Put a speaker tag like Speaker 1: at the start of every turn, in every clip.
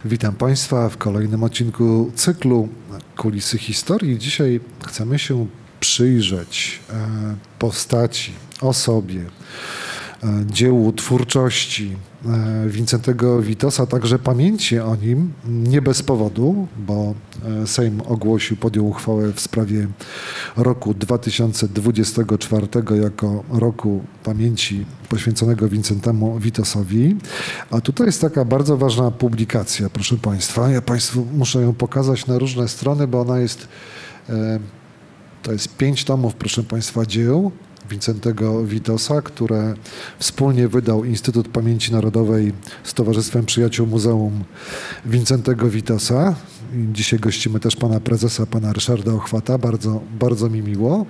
Speaker 1: Witam Państwa w kolejnym odcinku cyklu Kulisy Historii. Dzisiaj chcemy się przyjrzeć postaci, osobie, dziełu twórczości Wincentego Witosa, także pamięci o nim, nie bez powodu, bo Sejm podjął uchwałę w sprawie roku 2024 jako roku pamięci poświęconego Wincentemu Witosowi. A tutaj jest taka bardzo ważna publikacja, proszę Państwa. Ja Państwu muszę ją pokazać na różne strony, bo ona jest, to jest 5 tomów, proszę Państwa, dzieł Wincentego Witosa, które wspólnie wydał Instytut Pamięci Narodowej z Towarzystwem Przyjaciół Muzeum Wincentego Witosa. I dzisiaj gościmy też pana prezesa, pana Ryszarda Ochwata. Bardzo mi miło.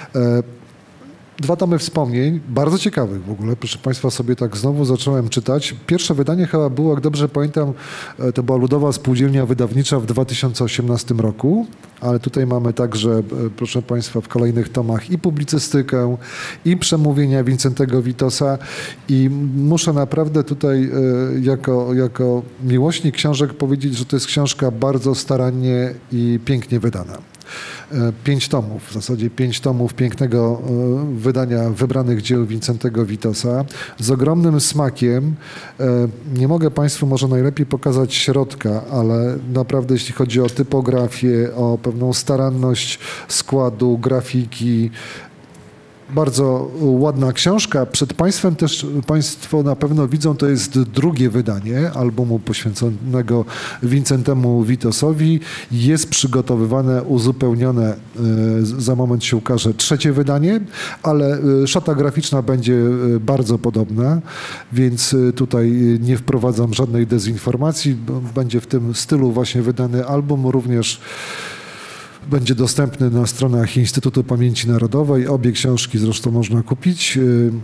Speaker 1: 2 tomy wspomnień, bardzo ciekawych w ogóle. Proszę Państwa, sobie tak znowu zacząłem czytać. Pierwsze wydanie chyba było, jak dobrze pamiętam, to była Ludowa Spółdzielnia Wydawnicza w 2018 roku, ale tutaj mamy także, proszę Państwa, w kolejnych tomach i publicystykę, i przemówienia Wincentego Witosa i muszę naprawdę tutaj jako miłośnik książek powiedzieć, że to jest książka bardzo starannie i pięknie wydana. 5 tomów, w zasadzie 5 tomów pięknego wydania wybranych dzieł Wincentego Witosa z ogromnym smakiem. Nie mogę Państwu może najlepiej pokazać środka, ale naprawdę jeśli chodzi o typografię, o pewną staranność składu, grafiki, bardzo ładna książka. Przed Państwem też Państwo na pewno widzą, to jest drugie wydanie albumu poświęconego Wincentemu Witosowi. Jest przygotowywane, uzupełnione, za moment się ukaże 3 wydanie, ale szata graficzna będzie bardzo podobna, więc tutaj nie wprowadzam żadnej dezinformacji. Będzie w tym stylu właśnie wydany album, również będzie dostępny na stronach Instytutu Pamięci Narodowej. Obie książki zresztą można kupić.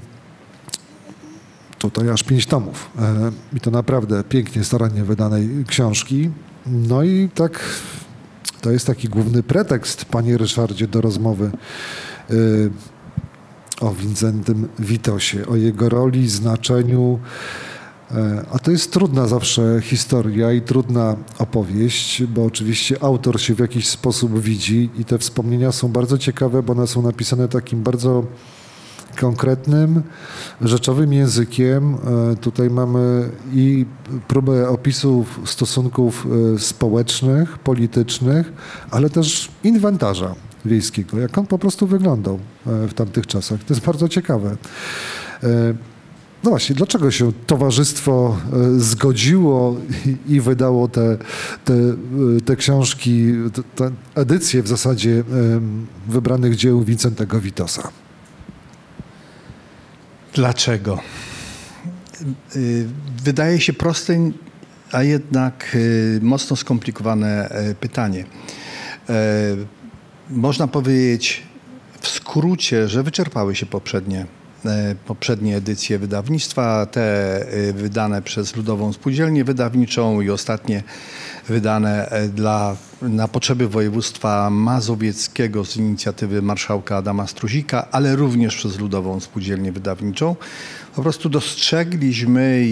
Speaker 1: Tutaj aż 5 tomów. I to naprawdę pięknie, starannie wydanej książki. No i tak, to jest taki główny pretekst, panie Ryszardzie, do rozmowy o Wincentym Witosie, o jego roli, znaczeniu. A to jest trudna zawsze historia i trudna opowieść, bo oczywiście autor się w jakiś sposób widzi i te wspomnienia są bardzo ciekawe, bo one są napisane takim bardzo konkretnym, rzeczowym językiem. Tutaj mamy i próbę opisów stosunków społecznych, politycznych, ale też inwentarza wiejskiego, jak on po prostu wyglądał w tamtych czasach. To jest bardzo ciekawe. No właśnie, dlaczego się towarzystwo zgodziło i wydało te książki, te edycje w zasadzie wybranych dzieł Wincentego Witosa?
Speaker 2: Dlaczego? Wydaje się proste, a jednak mocno skomplikowane pytanie. Można powiedzieć w skrócie, że wyczerpały się poprzednie edycje wydawnictwa, te wydane przez Ludową Spółdzielnię Wydawniczą i ostatnie wydane na potrzeby województwa mazowieckiego z inicjatywy marszałka Adama Struzika, ale również przez Ludową Spółdzielnię Wydawniczą. Po prostu dostrzegliśmy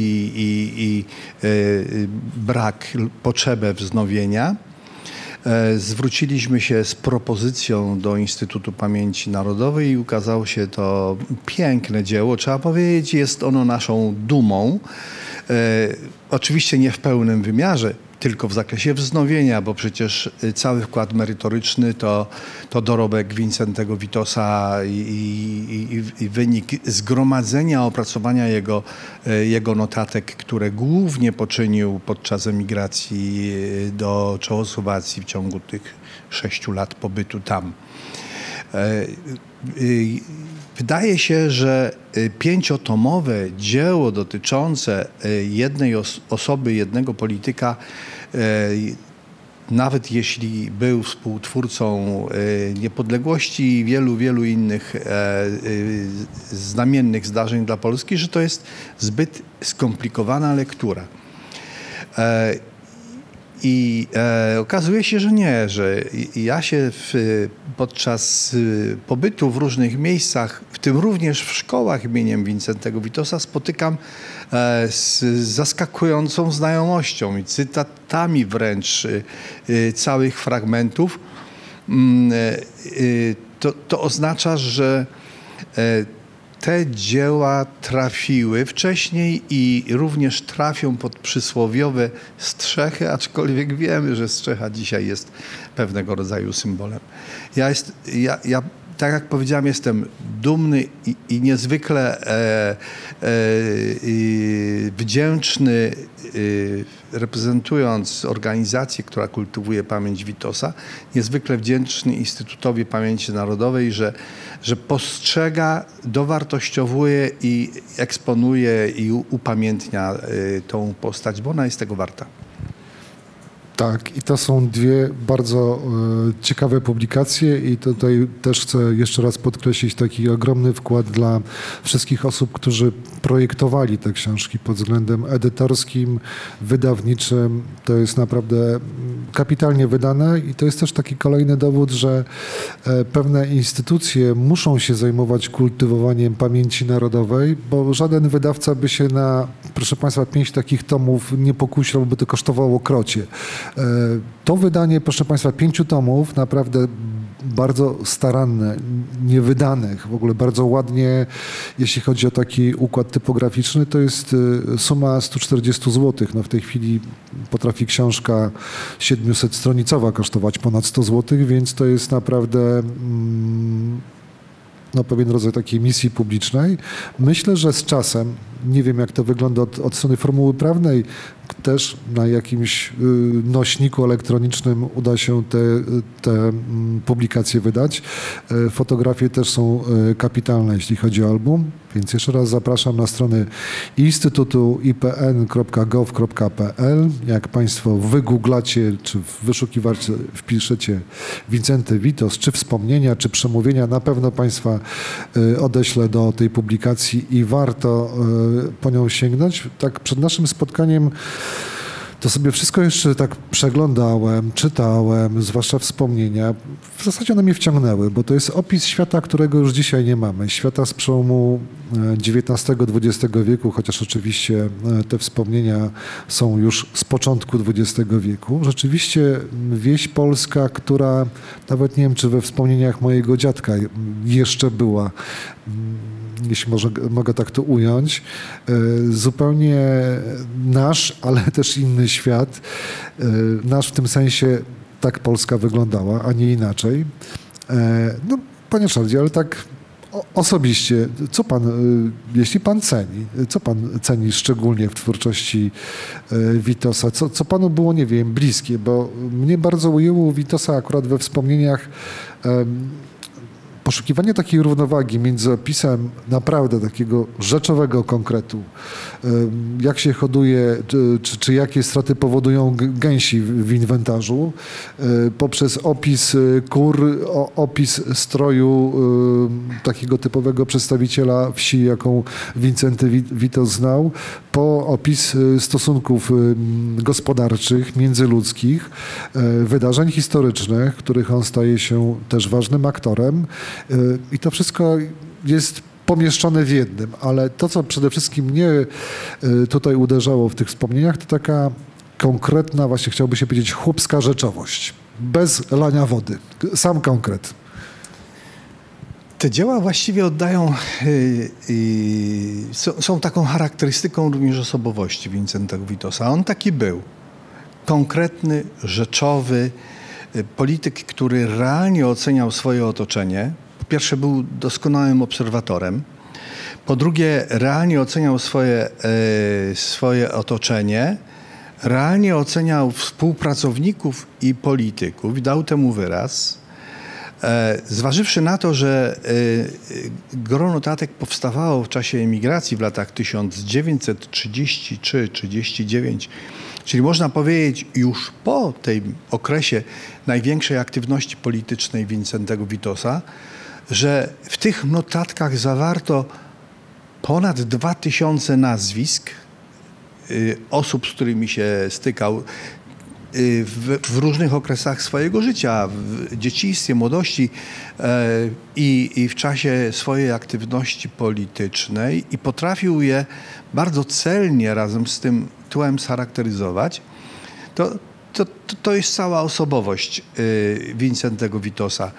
Speaker 2: potrzebę wznowienia. Zwróciliśmy się z propozycją do Instytutu Pamięci Narodowej i ukazało się to piękne dzieło. Trzeba powiedzieć, jest ono naszą dumą. Oczywiście nie w pełnym wymiarze, tylko w zakresie wznowienia, bo przecież cały wkład merytoryczny to dorobek Wincentego Witosa i wynik zgromadzenia, opracowania jego notatek, które głównie poczynił podczas emigracji do Czechosłowacji w ciągu tych 6 lat pobytu tam. Wydaje się, że 5-tomowe dzieło dotyczące jednej osoby, jednego polityka, nawet jeśli był współtwórcą niepodległości i wielu innych znamiennych zdarzeń dla Polski, że to jest zbyt skomplikowana lektura. Okazuje się, że nie, że ja się podczas pobytu w różnych miejscach, w tym również w szkołach imieniem Wincentego Witosa, spotykam z zaskakującą znajomością i cytatami wręcz całych fragmentów. To oznacza, że te dzieła trafiły wcześniej i również trafią pod przysłowiowe strzechy, aczkolwiek wiemy, że strzecha dzisiaj jest pewnego rodzaju symbolem. Ja tak jak powiedziałem, jestem dumny i niezwykle wdzięczny, reprezentując organizację, która kultywuje pamięć Witosa, niezwykle wdzięczny Instytutowi Pamięci Narodowej, że postrzega, dowartościowuje i eksponuje i upamiętnia tą postać, bo ona jest tego warta.
Speaker 1: Tak, i to są dwie bardzo ciekawe publikacje i tutaj też chcę jeszcze raz podkreślić taki ogromny wkład dla wszystkich osób, którzy projektowali te książki pod względem edytorskim, wydawniczym. To jest naprawdę kapitalnie wydane i to jest też taki kolejny dowód, że pewne instytucje muszą się zajmować kultywowaniem pamięci narodowej, bo żaden wydawca by się na, proszę Państwa, 5 takich tomów nie pokusił, by to kosztowało krocie. To wydanie, proszę Państwa, 5 tomów, naprawdę bardzo staranne, niewydanych, w ogóle bardzo ładnie, jeśli chodzi o taki układ typograficzny, to jest suma 140 zł. No w tej chwili potrafi książka 700-stronicowa kosztować ponad 100 zł, więc to jest naprawdę pewien rodzaj takiej misji publicznej. Myślę, że z czasem, nie wiem jak to wygląda od strony formuły prawnej, też na jakimś nośniku elektronicznym uda się te publikacje wydać. Fotografie też są kapitalne, jeśli chodzi o album, więc jeszcze raz zapraszam na stronę instytutu ipn.gov.pl. Jak Państwo wygooglacie, czy w wyszukiwarce wpiszecie Wincenty Witos, czy wspomnienia, czy przemówienia, na pewno Państwa odeślę do tej publikacji i warto po nią sięgnąć. Tak przed naszym spotkaniem to sobie wszystko jeszcze tak przeglądałem, czytałem, zwłaszcza wspomnienia. W zasadzie one mnie wciągnęły, bo to jest opis świata, którego już dzisiaj nie mamy. Świata z przełomu XIX-XX wieku, chociaż oczywiście te wspomnienia są już z początku XX wieku. Rzeczywiście wieś polska, która nawet nie wiem, czy we wspomnieniach mojego dziadka jeszcze była, jeśli mogę tak to ująć, zupełnie nasz, ale też inny świat. Nasz w tym sensie tak Polska wyglądała, a nie inaczej. No, panie Ryszardzie, ale tak osobiście, co pan, jeśli pan ceni, co pan ceni szczególnie w twórczości Witosa? Co panu było, nie wiem, bliskie? Bo mnie bardzo ujęło u Witosa akurat we wspomnieniach poszukiwanie takiej równowagi między opisem naprawdę takiego rzeczowego konkretu, jak się hoduje, czy jakie straty powodują gęsi w inwentarzu, poprzez opis kur, opis stroju takiego typowego przedstawiciela wsi, jaką Wincenty Witos znał, po opis stosunków gospodarczych, międzyludzkich, wydarzeń historycznych, których on staje się też ważnym aktorem. I to wszystko jest pomieszczone w jednym, ale to, co przede wszystkim mnie tutaj uderzało w tych wspomnieniach, to taka konkretna, właśnie chciałoby się powiedzieć, chłopska rzeczowość. Bez lania wody. Sam konkret.
Speaker 2: Te dzieła właściwie oddają, są taką charakterystyką również osobowości Wincentego Witosa. On taki był. Konkretny, rzeczowy, polityk, który realnie oceniał swoje otoczenie. Po pierwsze, był doskonałym obserwatorem. Po drugie, realnie oceniał swoje otoczenie. Realnie oceniał współpracowników i polityków i dał temu wyraz. Zważywszy na to, że gro notatek powstawało w czasie emigracji w latach 1933-39, czyli można powiedzieć już po tym okresie największej aktywności politycznej Wincentego Witosa, że w tych notatkach zawarto ponad 2000 nazwisk osób, z którymi się stykał. w różnych okresach swojego życia, w dzieciństwie, młodości i w czasie swojej aktywności politycznej i potrafił je bardzo celnie razem z tym tłem scharakteryzować, to jest cała osobowość Wincentego Witosa.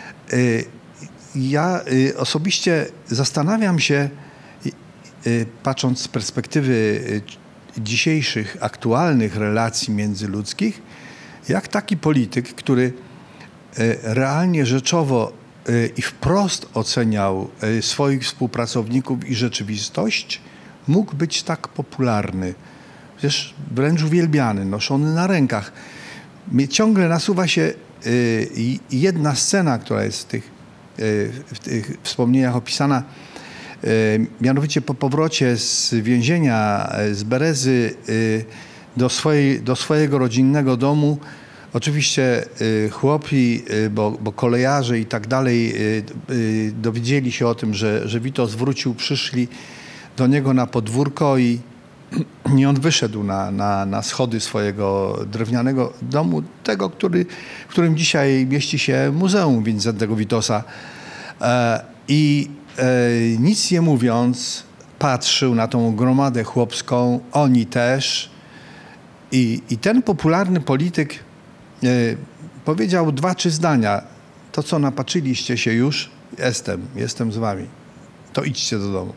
Speaker 2: Ja osobiście zastanawiam się, patrząc z perspektywy dzisiejszych, aktualnych relacji międzyludzkich, jak taki polityk, który realnie, rzeczowo i wprost oceniał swoich współpracowników i rzeczywistość, mógł być tak popularny, przecież wręcz uwielbiany, noszony na rękach. Ciągle nasuwa się jedna scena, która jest w tych wspomnieniach opisana, mianowicie po powrocie z więzienia, z Berezy do swojego rodzinnego domu. Oczywiście chłopi, bo kolejarze i tak dalej dowiedzieli się o tym, że Witos wrócił, przyszli do niego na podwórko i on wyszedł na schody swojego drewnianego domu, tego, w którym dzisiaj mieści się Muzeum Wincentego Witosa. I nic nie mówiąc, patrzył na tą gromadę chłopską, oni też. I ten popularny polityk powiedział 2-3 zdania. To, co napatrzyliście się już, jestem z wami. To idźcie do domu.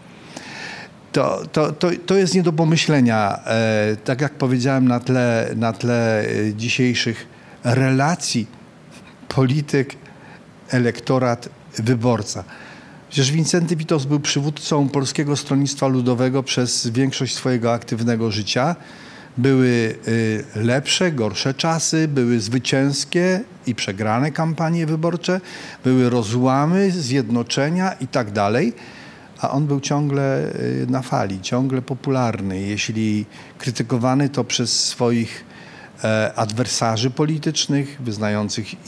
Speaker 2: To jest nie do pomyślenia. Tak jak powiedziałem, na tle dzisiejszych relacji polityk, elektorat, wyborca. Przecież Wincenty Witos był przywódcą Polskiego Stronnictwa Ludowego przez większość swojego aktywnego życia. Były lepsze, gorsze czasy, były zwycięskie i przegrane kampanie wyborcze, były rozłamy, zjednoczenia i tak dalej. A on był ciągle na fali, ciągle popularny. Jeśli krytykowany, to przez swoich adwersarzy politycznych, wyznających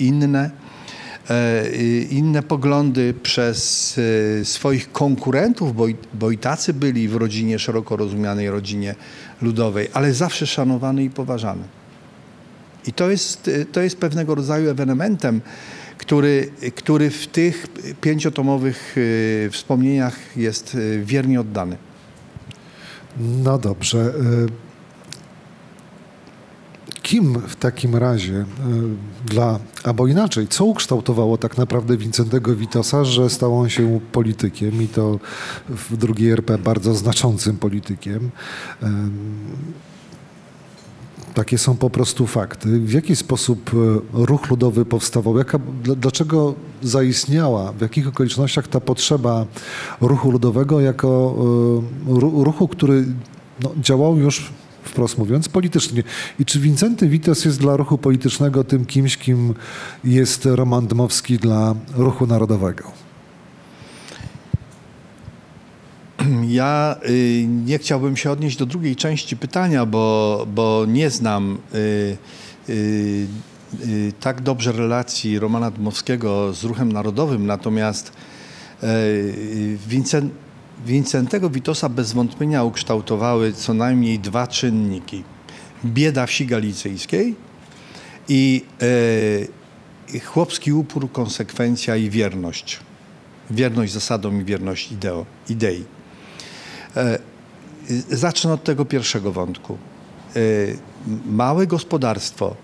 Speaker 2: inne poglądy, przez swoich konkurentów, bo i tacy byli w rodzinie, szeroko rozumianej rodzinie ludowej, ale zawsze szanowany i poważany. I to jest pewnego rodzaju ewenementem, który w tych 5-tomowych wspomnieniach jest wiernie oddany.
Speaker 1: No dobrze. Kim w takim razie, albo inaczej, co ukształtowało tak naprawdę Wincentego Witosa, że stał on się politykiem i to w II RP bardzo znaczącym politykiem? Takie są po prostu fakty. W jaki sposób ruch ludowy powstawał? Dlaczego zaistniała? W jakich okolicznościach ta potrzeba ruchu ludowego jako ruchu, który działał już, wprost mówiąc, politycznie? I czy Wincenty Witos jest dla ruchu politycznego tym kimś, kim jest Roman Dmowski dla ruchu narodowego?
Speaker 2: Ja nie chciałbym się odnieść do drugiej części pytania, bo nie znam tak dobrze relacji Romana Dmowskiego z ruchem narodowym, natomiast Wincentego Witosa bez wątpienia ukształtowały co najmniej 2 czynniki. Bieda wsi galicyjskiej i chłopski upór, konsekwencja i wierność. Wierność zasadom i wierność idei. Zacznę od tego pierwszego wątku. Małe gospodarstwo,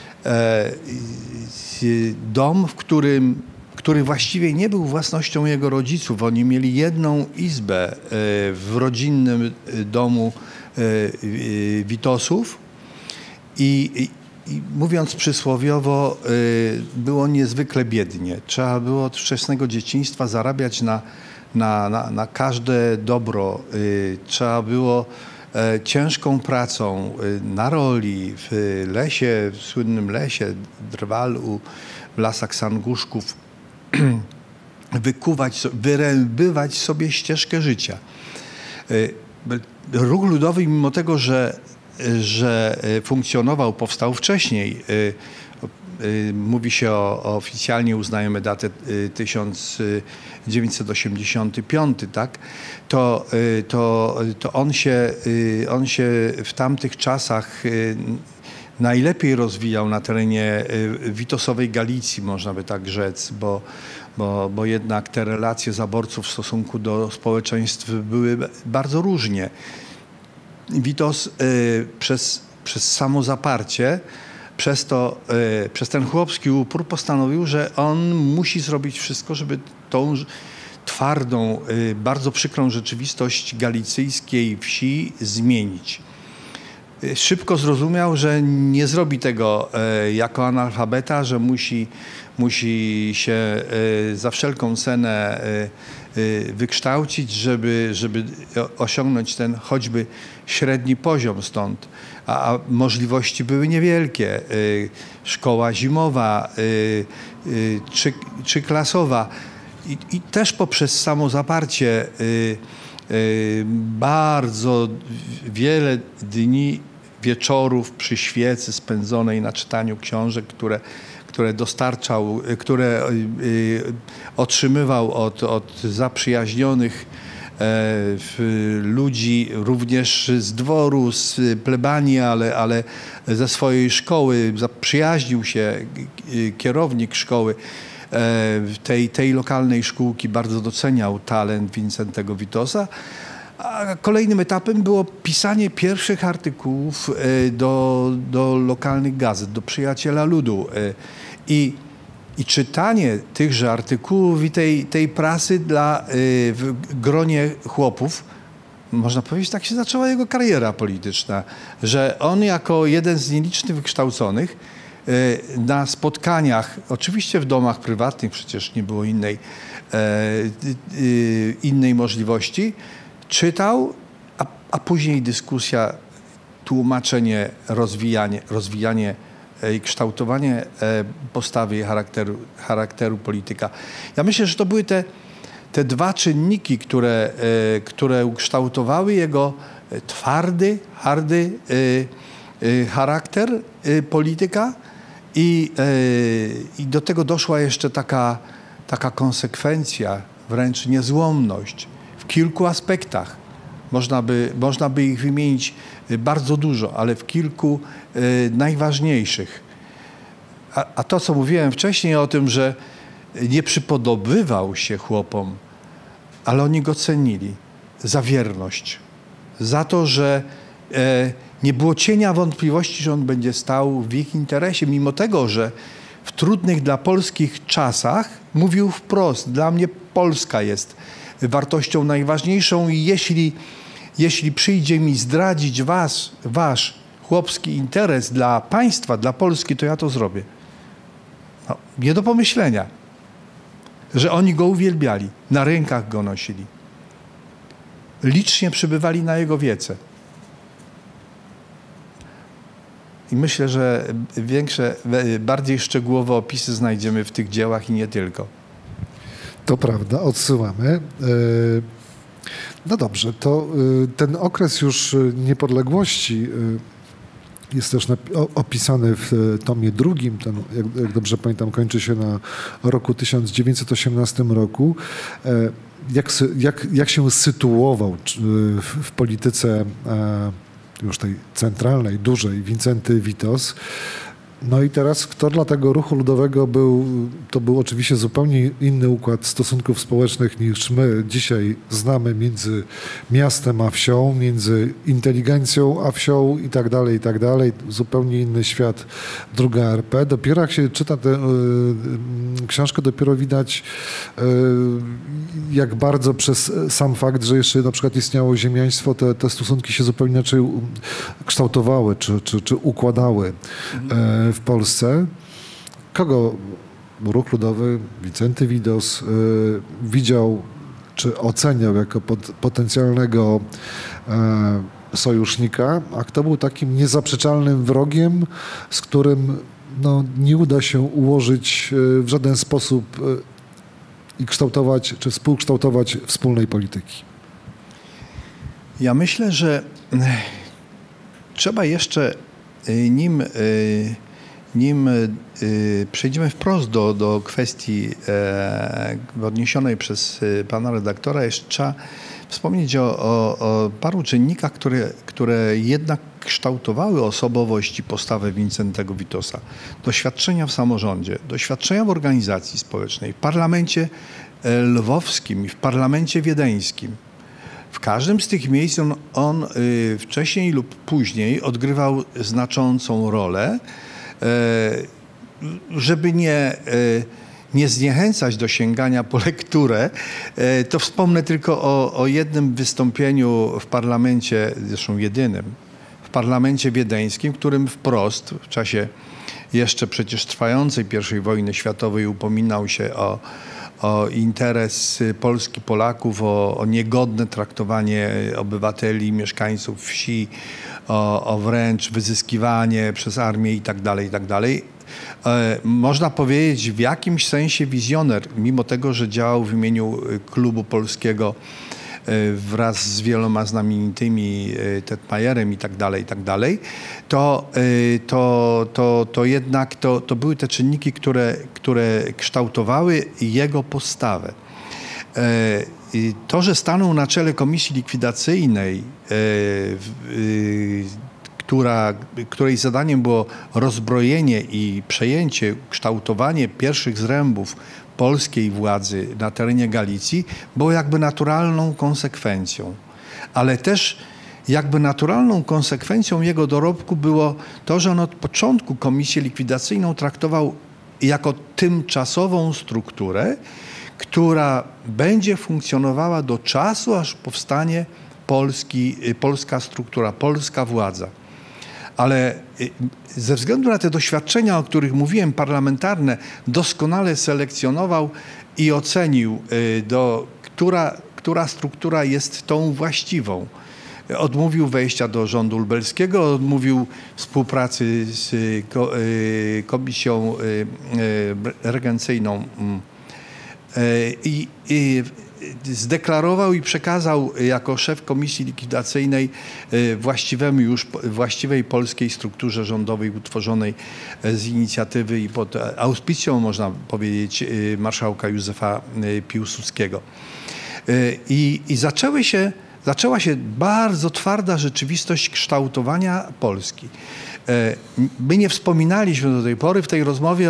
Speaker 2: dom, który właściwie nie był własnością jego rodziców. Oni mieli jedną izbę w rodzinnym domu Witosów i mówiąc przysłowiowo, było niezwykle biednie. Trzeba było od wczesnego dzieciństwa zarabiać na każde dobro. Trzeba było ciężką pracą na roli, w lesie, w słynnym lesie Drwalu, w lasach Sanguszków, wyrębywać sobie ścieżkę życia. Ruch ludowy, mimo tego, że funkcjonował, powstał wcześniej. Mówi się oficjalnie uznajemy datę 1985, tak? To on się w tamtych czasach najlepiej rozwijał na terenie witosowej Galicji, można by tak rzec, bo jednak te relacje zaborców w stosunku do społeczeństw były bardzo różnie. Witos przez samozaparcie, przez ten chłopski upór postanowił, że on musi zrobić wszystko, żeby tą twardą, bardzo przykrą rzeczywistość galicyjskiej wsi zmienić. Szybko zrozumiał, że nie zrobi tego jako analfabeta, że musi się za wszelką cenę wykształcić, żeby osiągnąć ten choćby średni poziom stąd. A możliwości były niewielkie. Szkoła zimowa, trzyklasowa i też poprzez samozaparcie bardzo wiele dni, wieczorów przy świecy spędzonej na czytaniu książek, które dostarczał, które otrzymywał od zaprzyjaźnionych ludzi, również z dworu, z plebanii, ale ze swojej szkoły. Zaprzyjaźnił się kierownik szkoły tej lokalnej szkółki, bardzo doceniał talent Wincentego Witosa. A kolejnym etapem było pisanie pierwszych artykułów do lokalnych gazet, do Przyjaciela Ludu. I czytanie tychże artykułów i tej prasy w gronie chłopów, można powiedzieć, tak się zaczęła jego kariera polityczna, że on jako jeden z nielicznych wykształconych na spotkaniach, oczywiście w domach prywatnych, przecież nie było innej możliwości, czytał, a później dyskusja, tłumaczenie, rozwijanie i kształtowanie postawy i charakteru polityka. Ja myślę, że to były te dwa czynniki, które ukształtowały jego twardy, hardy charakter polityka i do tego doszła jeszcze taka konsekwencja, wręcz niezłomność w kilku aspektach. Można by ich wymienić bardzo dużo, ale w kilku najważniejszych. A to, co mówiłem wcześniej o tym, że nie przypodobywał się chłopom, ale oni go cenili za wierność, za to, że nie było cienia wątpliwości, że on będzie stał w ich interesie, mimo tego, że w trudnych dla polskich czasach mówił wprost: dla mnie Polska jest wartością najważniejszą i jeśli przyjdzie mi zdradzić wasz chłopski interes dla państwa, dla Polski, to ja to zrobię. No, nie do pomyślenia, że oni go uwielbiali, na rękach go nosili. Licznie przybywali na jego wiece. I myślę, że bardziej szczegółowe opisy znajdziemy w tych dziełach i nie tylko.
Speaker 1: To prawda, odsyłamy. No dobrze, to ten okres już niepodległości jest też opisany w tomie drugim. Ten, jak dobrze pamiętam, kończy się na roku 1918 roku. Jak się sytuował w polityce już tej centralnej, dużej, Wincenty Witos. No i teraz, kto dla tego ruchu ludowego to był oczywiście zupełnie inny układ stosunków społecznych niż my dzisiaj znamy między miastem a wsią, między inteligencją a wsią i tak dalej. Zupełnie inny świat, druga RP. Dopiero jak się czyta tę książkę, dopiero widać, jak bardzo przez sam fakt, że jeszcze na przykład istniało ziemiaństwo, te stosunki się zupełnie inaczej kształtowały czy układały w Polsce. Kogo ruch ludowy, Wincenty Witos widział czy oceniał jako potencjalnego sojusznika, a kto był takim niezaprzeczalnym wrogiem, z którym nie uda się ułożyć w żaden sposób i kształtować czy współkształtować wspólnej polityki?
Speaker 2: Ja myślę, że trzeba jeszcze, nim przejdziemy wprost do kwestii odniesionej przez pana redaktora, jeszcze trzeba wspomnieć o paru czynnikach, które jednak kształtowały osobowość i postawę Wincentego Witosa? Doświadczenia w samorządzie, doświadczenia w organizacji społecznej, w parlamencie lwowskim i w parlamencie wiedeńskim. W każdym z tych miejsc on wcześniej lub później odgrywał znaczącą rolę, żeby nie zniechęcać do sięgania po lekturę, to wspomnę tylko o jednym wystąpieniu w parlamencie, zresztą jedynym, w parlamencie wiedeńskim, w którym wprost w czasie jeszcze przecież trwającej I wojny światowej upominał się o interes Polski, Polaków, o niegodne traktowanie obywateli, mieszkańców wsi, o wręcz wyzyskiwanie przez armię itd., itd. Można powiedzieć w jakimś sensie wizjoner, mimo tego, że działał w imieniu Klubu Polskiego wraz z wieloma znamienitymi, Tetmajerem itd., to jednak to były te czynniki, które kształtowały jego postawę. To, że stanął na czele komisji likwidacyjnej, której zadaniem było rozbrojenie i przejęcie, kształtowanie pierwszych zrębów polskiej władzy na terenie Galicji, było jakby naturalną konsekwencją. Ale też jakby naturalną konsekwencją jego dorobku było to, że on od początku komisję likwidacyjną traktował jako tymczasową strukturę, która będzie funkcjonowała do czasu, aż powstanie polska struktura, polska władza. Ale ze względu na te doświadczenia, o których mówiłem, parlamentarne, doskonale selekcjonował i ocenił, która struktura jest tą właściwą. Odmówił wejścia do rządu lubelskiego, odmówił współpracy z komisją regencyjną i zdeklarował i przekazał jako szef komisji likwidacyjnej właściwej polskiej strukturze rządowej utworzonej z inicjatywy i pod auspicją, można powiedzieć, marszałka Józefa Piłsudskiego. I zaczęła się bardzo twarda rzeczywistość kształtowania Polski. My nie wspominaliśmy do tej pory w tej rozmowie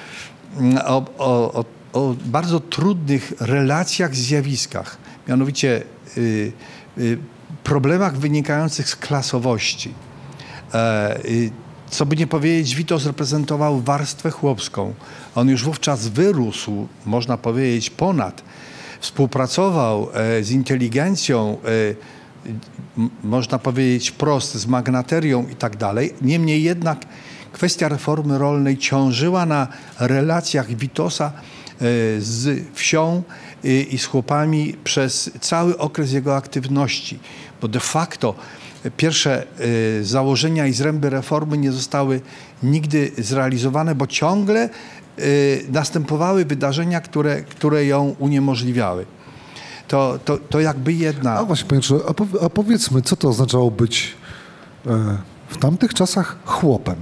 Speaker 2: o bardzo trudnych relacjach, zjawiskach, mianowicie problemach wynikających z klasowości. Co by nie powiedzieć, Witos reprezentował warstwę chłopską. On już wówczas wyrósł, można powiedzieć, ponad. Współpracował z inteligencją, można powiedzieć wprost, z magnaterią i tak dalej. Niemniej jednak kwestia reformy rolnej ciążyła na relacjach Witosa z wsią i z chłopami przez cały okres jego aktywności, bo de facto pierwsze założenia i zręby reformy nie zostały nigdy zrealizowane, bo ciągle następowały wydarzenia, które ją uniemożliwiały. To jakby jedna...
Speaker 1: A właśnie, panie Krzysztofie, a powiedzmy, co to oznaczało być w tamtych czasach chłopem?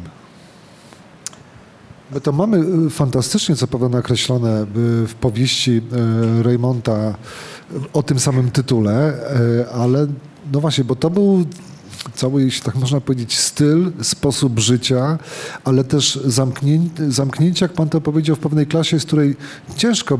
Speaker 1: My to mamy fantastycznie, co prawda, nakreślone w powieści Reymonta o tym samym tytule, ale no właśnie, bo to był cały, jeśli tak można powiedzieć, styl, sposób życia, ale też zamknięcie, jak pan to powiedział, w pewnej klasie, z której ciężko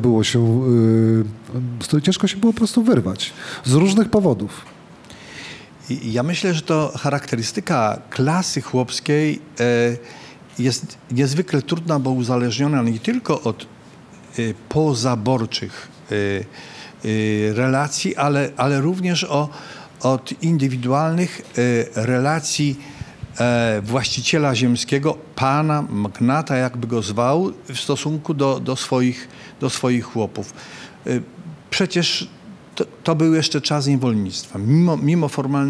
Speaker 1: się było po prostu wyrwać. Z różnych powodów.
Speaker 2: Ja myślę, że to charakterystyka klasy chłopskiej jest niezwykle trudna, bo uzależniona nie tylko od pozaborczych relacji, ale również od indywidualnych relacji właściciela ziemskiego, pana, magnata, jakby go zwał, w stosunku do swoich chłopów. Przecież to był jeszcze czas niewolnictwa. Mimo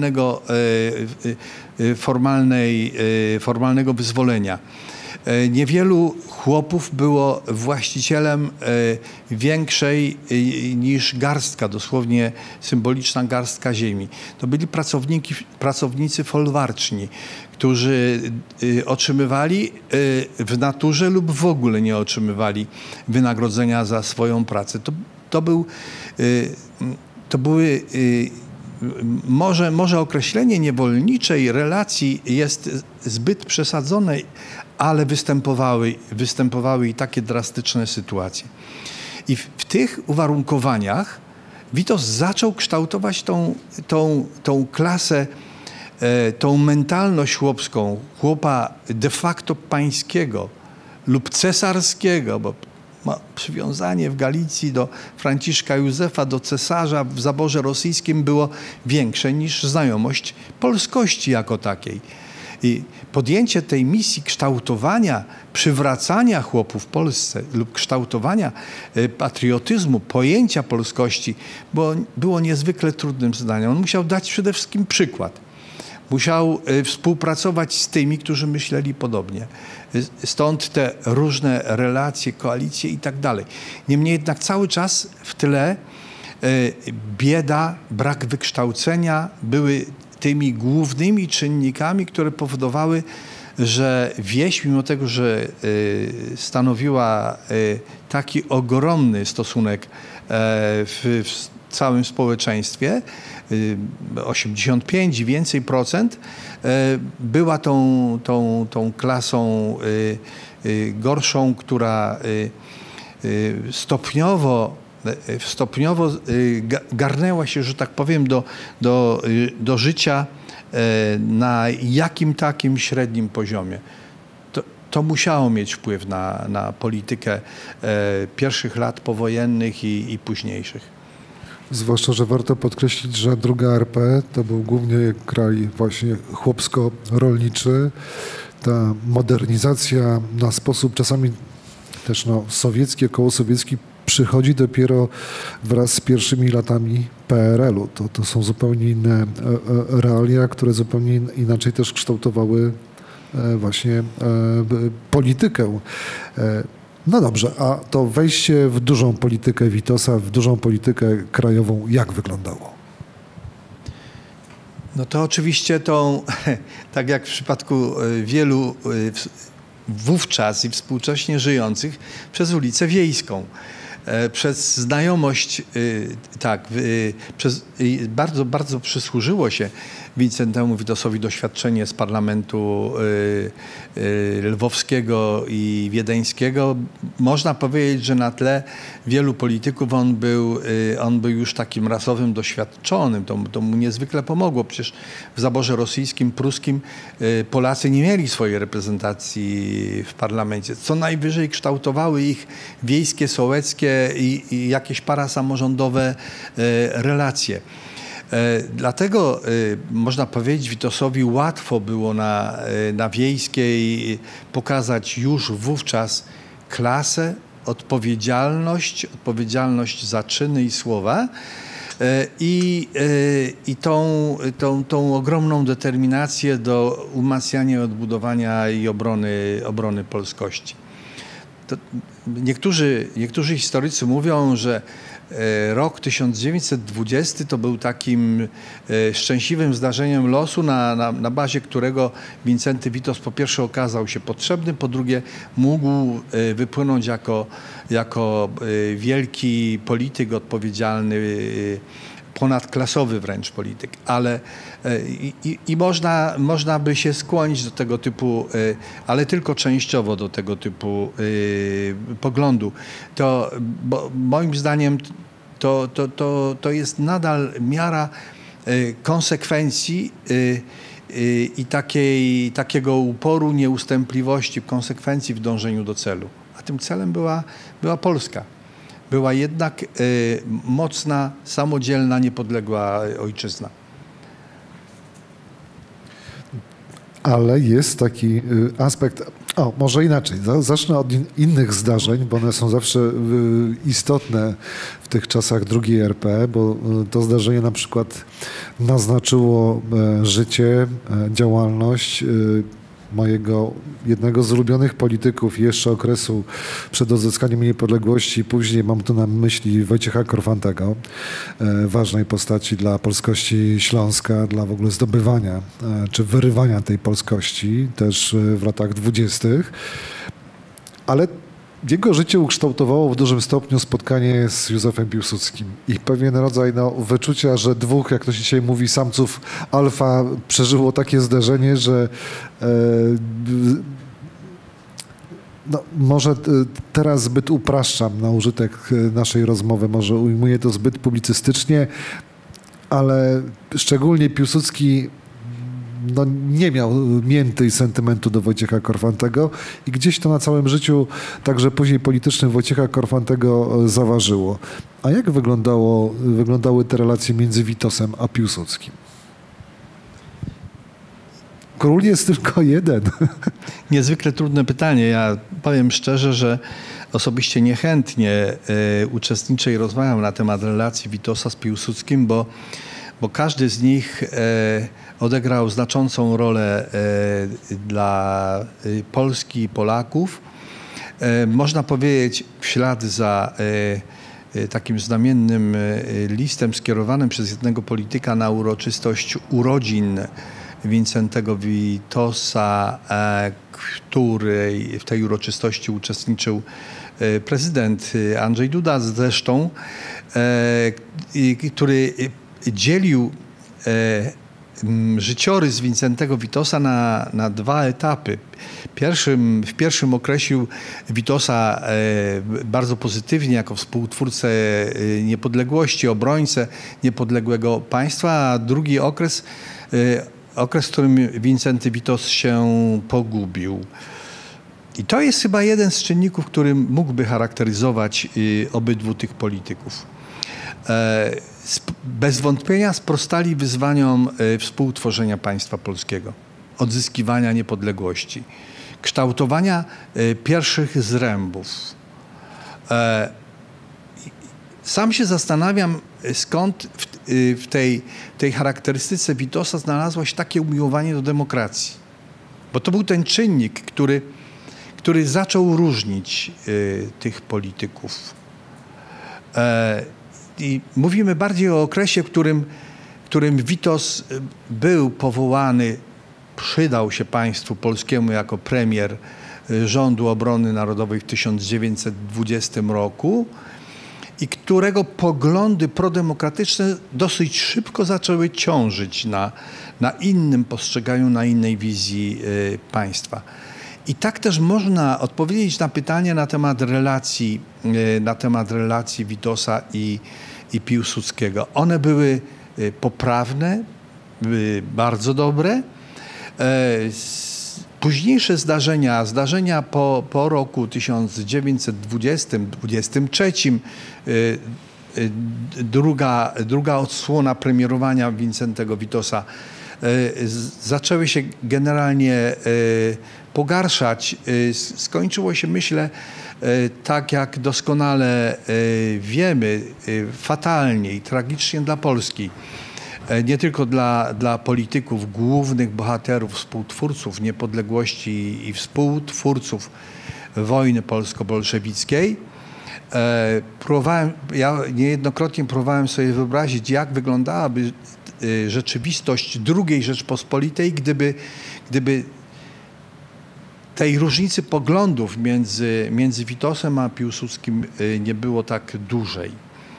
Speaker 2: formalnego wyzwolenia. Niewielu chłopów było właścicielem większej niż garstka, dosłownie symboliczna garstka ziemi. To byli pracownicy folwarczni, którzy otrzymywali w naturze lub w ogóle nie otrzymywali wynagrodzenia za swoją pracę. To były może określenie niewolniczej relacji jest zbyt przesadzone, ale występowały i takie drastyczne sytuacje. I w tych uwarunkowaniach Witos zaczął kształtować tą klasę, tą mentalność chłopską, chłopa de facto pańskiego lub cesarskiego, bo ma przywiązanie w Galicji do Franciszka Józefa, do cesarza w zaborze rosyjskim było większe niż znajomość polskości jako takiej. I podjęcie tej misji kształtowania, przywracania chłopów w Polsce lub kształtowania patriotyzmu, pojęcia polskości było niezwykle trudnym zadaniem. On musiał dać przede wszystkim przykład. Musiał współpracować z tymi, którzy myśleli podobnie. Stąd te różne relacje, koalicje i tak dalej. Niemniej jednak cały czas w tle bieda, brak wykształcenia były tymi głównymi czynnikami, które powodowały, że wieś, mimo tego, że stanowiła taki ogromny stosunek w całym społeczeństwie, 85 i więcej procent, była tą klasą gorszą, która stopniowo garnęła się, że tak powiem, do życia na jakim takim średnim poziomie. To musiało mieć wpływ na politykę pierwszych lat powojennych i późniejszych.
Speaker 1: Zwłaszcza, że warto podkreślić, że druga RP to był głównie kraj właśnie chłopsko-rolniczy. Ta modernizacja na sposób czasami też sowiecki, okołosowiecki przychodzi dopiero wraz z pierwszymi latami PRL-u. To są zupełnie inne realia, które zupełnie inaczej też kształtowały właśnie politykę. No dobrze, a to wejście w dużą politykę Witosa, w dużą politykę krajową, jak wyglądało?
Speaker 2: No to oczywiście tak jak w przypadku wielu wówczas i współcześnie żyjących, przez ulicę Wiejską. Przez znajomość, bardzo, bardzo przysłużyło się Wincentemu Witosowi doświadczenie z parlamentu lwowskiego i wiedeńskiego. Można powiedzieć, że na tle wielu polityków on był już takim rasowym doświadczonym. To mu niezwykle pomogło. Przecież w zaborze rosyjskim, pruskim Polacy nie mieli swojej reprezentacji w parlamencie. Co najwyżej kształtowały ich wiejskie, sołeckie i jakieś parasamorządowe relacje. Dlatego można powiedzieć, Witosowi łatwo było na Wiejskiej pokazać już wówczas klasę, odpowiedzialność za czyny i słowa i tą ogromną determinację do umacniania, odbudowania i obrony polskości. Niektórzy historycy mówią, że rok 1920 to był takim szczęśliwym zdarzeniem losu, na bazie którego Wincenty Witos po pierwsze okazał się potrzebny, po drugie mógł wypłynąć jako wielki polityk odpowiedzialny, ponadklasowy wręcz polityk, ale można by się skłonić do tego typu, ale tylko częściowo do tego typu poglądu. Bo moim zdaniem to jest nadal miara konsekwencji i takiego uporu, nieustępliwości, konsekwencji w dążeniu do celu. A tym celem była Polska. Była jednak mocna, samodzielna, niepodległa ojczyzna.
Speaker 1: Ale jest taki aspekt, może inaczej, zacznę od innych zdarzeń, bo one są zawsze istotne w tych czasach drugiej RP, bo to zdarzenie na przykład naznaczyło życie, działalność mojego jednego z ulubionych polityków jeszcze okresu przed odzyskaniem niepodległości. Później mam tu na myśli Wojciecha Korfantego, ważnej postaci dla polskości Śląska, dla w ogóle zdobywania czy wyrywania tej polskości też w latach 20. Ale Jego życie ukształtowało w dużym stopniu spotkanie z Józefem Piłsudskim i pewien rodzaj wyczucia, że dwóch, jak to się dzisiaj mówi, samców alfa przeżyło takie zderzenie, że może teraz zbyt upraszczam na użytek naszej rozmowy, może ujmuję to zbyt publicystycznie, ale szczególnie Piłsudski nie miał mięty i sentymentu do Wojciecha Korfantego i gdzieś to na całym życiu, także później politycznym, Wojciecha Korfantego zaważyło. A jak wyglądały te relacje między Witosem a Piłsudskim? Król jest tylko jeden.
Speaker 2: Niezwykle trudne pytanie. Ja powiem szczerze, że osobiście niechętnie uczestniczę i rozmawiam na temat relacji Witosa z Piłsudskim, bo każdy z nich odegrał znaczącą rolę dla Polski i Polaków. Można powiedzieć, w ślad za takim znamiennym listem skierowanym przez jednego polityka na uroczystość urodzin Wincentego Witosa, który w tej uroczystości uczestniczył prezydent Andrzej Duda zresztą, który dzielił życiorys Wincentego Witosa na dwa etapy. W pierwszym określił Witosa bardzo pozytywnie jako współtwórcę niepodległości, obrońcę niepodległego państwa, a drugi okres, w którym Wincenty Witos się pogubił. I to jest chyba jeden z czynników, który mógłby charakteryzować obydwu tych polityków. Bez wątpienia sprostali wyzwaniom współtworzenia państwa polskiego, odzyskiwania niepodległości, kształtowania pierwszych zrębów. Sam się zastanawiam, skąd w tej charakterystyce Witosa znalazło się takie umiłowanie do demokracji. Bo to był ten czynnik, który zaczął różnić tych polityków. I mówimy bardziej o okresie, w którym Witos był powołany, przydał się państwu polskiemu jako premier rządu obrony narodowej w 1920 roku i którego poglądy prodemokratyczne dosyć szybko zaczęły ciążyć na innym postrzeganiu, na innej wizji państwa. I tak też można odpowiedzieć na pytanie na temat relacji Witosa i Piłsudskiego. One były poprawne, były bardzo dobre. Późniejsze zdarzenia po roku 1920-23, druga odsłona premierowania Wincentego Witosa, zaczęły się generalnie pogarszać. Skończyło się, myślę, tak jak doskonale wiemy, fatalnie i tragicznie dla Polski. Nie tylko dla polityków, głównych bohaterów, współtwórców niepodległości i współtwórców wojny polsko-bolszewickiej. Ja niejednokrotnie próbowałem sobie wyobrazić, jak wyglądałaby rzeczywistość II Rzeczpospolitej, gdyby tej różnicy poglądów między Witosem a Piłsudskim nie było tak dużej.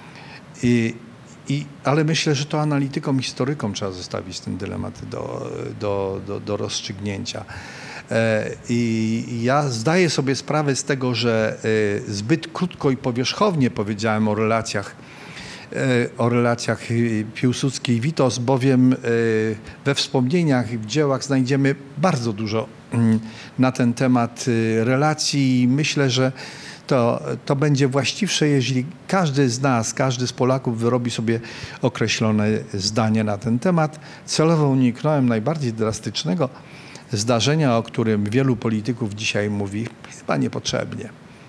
Speaker 2: Ale myślę, że to analitykom, historykom trzeba zostawić ten dylemat do rozstrzygnięcia. I ja zdaję sobie sprawę z tego, że zbyt krótko i powierzchownie powiedziałem o relacjach Piłsudski i Witos, bowiem we wspomnieniach i w dziełach znajdziemy bardzo dużo na ten temat relacji i myślę, że to będzie właściwsze, jeśli każdy z nas, każdy z Polaków wyrobi sobie określone zdanie na ten temat. Celowo uniknąłem najbardziej drastycznego zdarzenia, o którym wielu polityków dzisiaj mówi, chyba niepotrzebnie.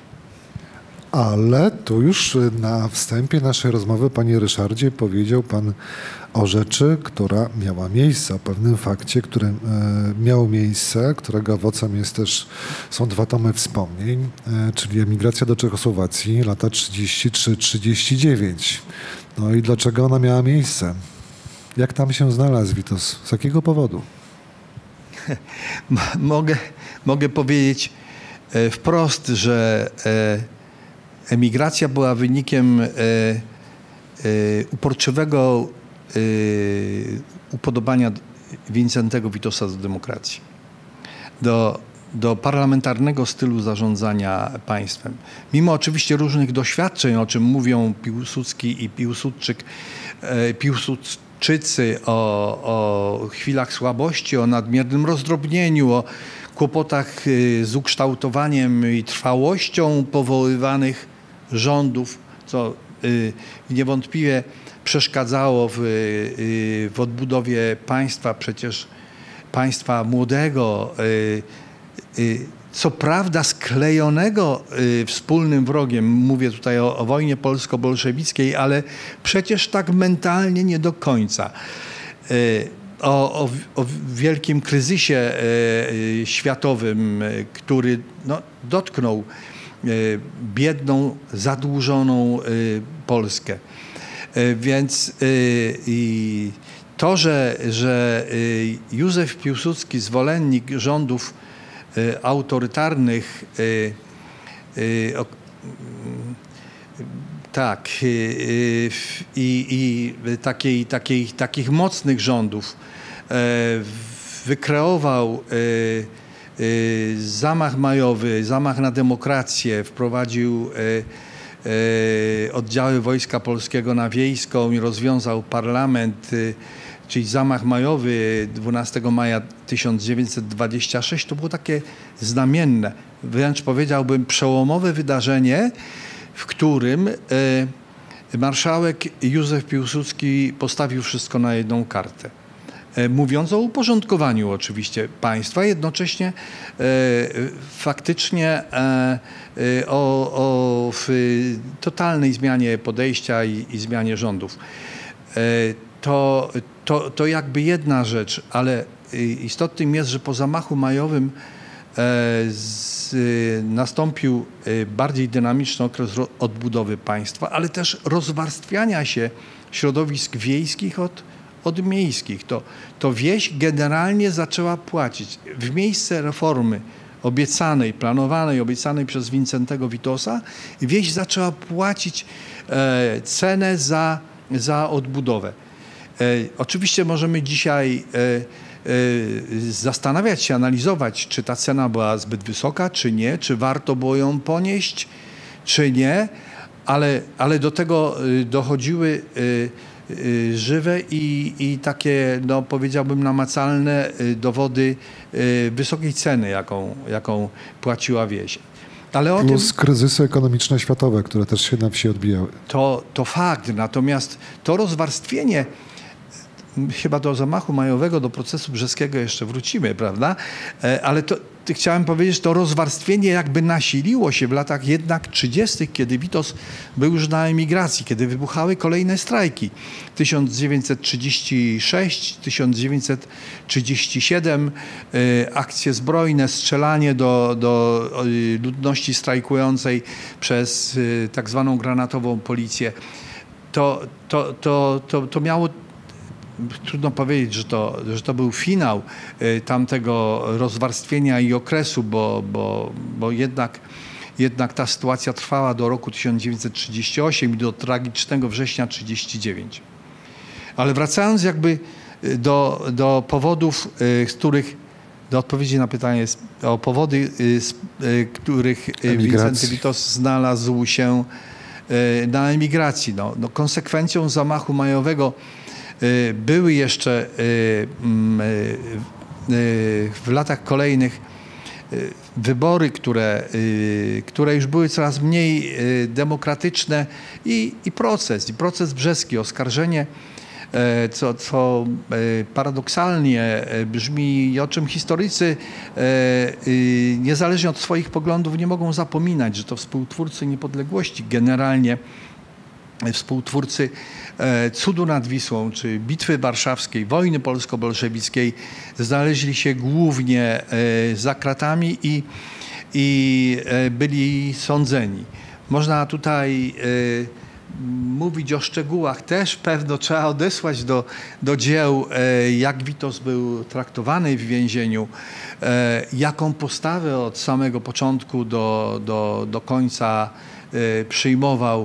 Speaker 1: Ale tu już na wstępie naszej rozmowy, panie Ryszardzie, powiedział pan o rzeczy, która miała miejsce, o pewnym fakcie, który miał miejsce, którego owocem są dwa tomy wspomnień, czyli emigracja do Czechosłowacji, lata 33-39. No i dlaczego ona miała miejsce? Jak tam się znalazł Witos? Z jakiego powodu?
Speaker 2: Mogę powiedzieć wprost, że emigracja była wynikiem uporczywego upodobania Wincentego Witosa do demokracji, do parlamentarnego stylu zarządzania państwem. Mimo oczywiście różnych doświadczeń, o czym mówią Piłsudski i Piłsudczycy, o chwilach słabości, o nadmiernym rozdrobnieniu, o kłopotach z ukształtowaniem i trwałością powoływanych rządów, co niewątpliwie przeszkadzało w odbudowie państwa, przecież państwa młodego, co prawda sklejonego wspólnym wrogiem. Mówię tutaj o wojnie polsko-bolszewickiej, ale przecież tak mentalnie nie do końca. O wielkim kryzysie światowym, który dotknął biedną, zadłużoną Polskę. Więc to, że Józef Piłsudski, zwolennik rządów autorytarnych, tak, i takich mocnych rządów wykreował zamach majowy, zamach na demokrację, wprowadził oddziały Wojska Polskiego na Wiejską i rozwiązał parlament, czyli zamach majowy 12 maja 1926, to było takie znamienne, wręcz powiedziałbym przełomowe wydarzenie, w którym marszałek Józef Piłsudski postawił wszystko na jedną kartę. Mówiąc o uporządkowaniu oczywiście państwa, jednocześnie faktycznie o totalnej zmianie podejścia i zmianie rządów. To jakby jedna rzecz, ale istotnym jest, że po zamachu majowym nastąpił bardziej dynamiczny okres odbudowy państwa, ale też rozwarstwiania się środowisk wiejskich od miejskich. To wieś generalnie zaczęła płacić. W miejsce reformy obiecanej, planowanej, obiecanej przez Wincentego Witosa, wieś zaczęła płacić cenę za odbudowę. Oczywiście możemy dzisiaj zastanawiać się, analizować, czy ta cena była zbyt wysoka, czy nie, czy warto było ją ponieść, czy nie, ale do tego dochodziły żywe i takie, powiedziałbym, namacalne dowody wysokiej ceny, jaką płaciła wieś. Ale
Speaker 1: plus kryzysy ekonomiczne światowe, które też się na wsi odbijały.
Speaker 2: To fakt, natomiast to rozwarstwienie, chyba do zamachu majowego, do procesu brzeskiego jeszcze wrócimy, prawda? Ale chciałem powiedzieć, że to rozwarstwienie jakby nasiliło się w latach jednak 30., kiedy Witos był już na emigracji, kiedy wybuchały kolejne strajki. 1936, 1937, akcje zbrojne, strzelanie do ludności strajkującej przez tak zwaną granatową policję. To miało, trudno powiedzieć, że to był finał tamtego rozwarstwienia i okresu, bo jednak ta sytuacja trwała do roku 1938 i do tragicznego września 1939. Ale wracając jakby do powodów, z których, do odpowiedzi na pytanie, o powody, z których Wincenty Witos znalazł się na emigracji. Konsekwencją zamachu majowego były jeszcze w latach kolejnych wybory, które już były coraz mniej demokratyczne i proces brzeski, oskarżenie, co paradoksalnie brzmi, o czym historycy niezależnie od swoich poglądów nie mogą zapominać, że to współtwórcy niepodległości, generalnie współtwórcy cudu nad Wisłą, czy Bitwy Warszawskiej, wojny polsko-bolszewickiej znaleźli się głównie za kratami i byli sądzeni. Można tutaj mówić o szczegółach. Też pewno trzeba odesłać do dzieł, jak Witos był traktowany w więzieniu, jaką postawę od samego początku do końca przyjmował.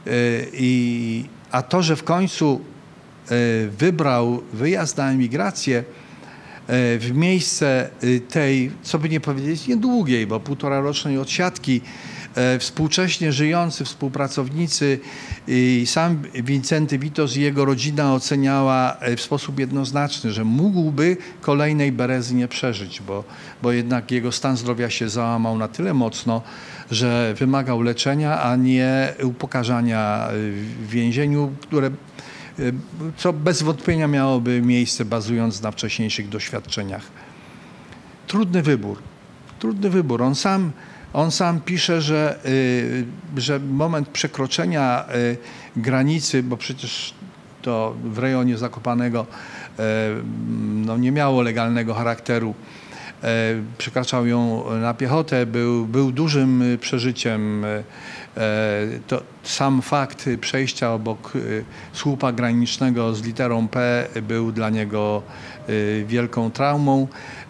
Speaker 2: A to, że w końcu wybrał wyjazd na emigrację w miejsce tej, co by nie powiedzieć, niedługiej, bo 1,5-rocznej odsiadki, współcześnie żyjący współpracownicy i sam Wincenty Witos i jego rodzina oceniała w sposób jednoznaczny, że mógłby kolejnej Berezy nie przeżyć, bo jednak jego stan zdrowia się załamał na tyle mocno, że wymagał leczenia, a nie upokarzania w więzieniu, co bez wątpienia miałoby miejsce, bazując na wcześniejszych doświadczeniach. Trudny wybór. On sam pisze, że moment przekroczenia granicy, bo przecież to w rejonie Zakopanego no, nie miało legalnego charakteru, przekraczał ją na piechotę, był dużym przeżyciem. To sam fakt przejścia obok słupa granicznego z literą P był dla niego wielką traumą,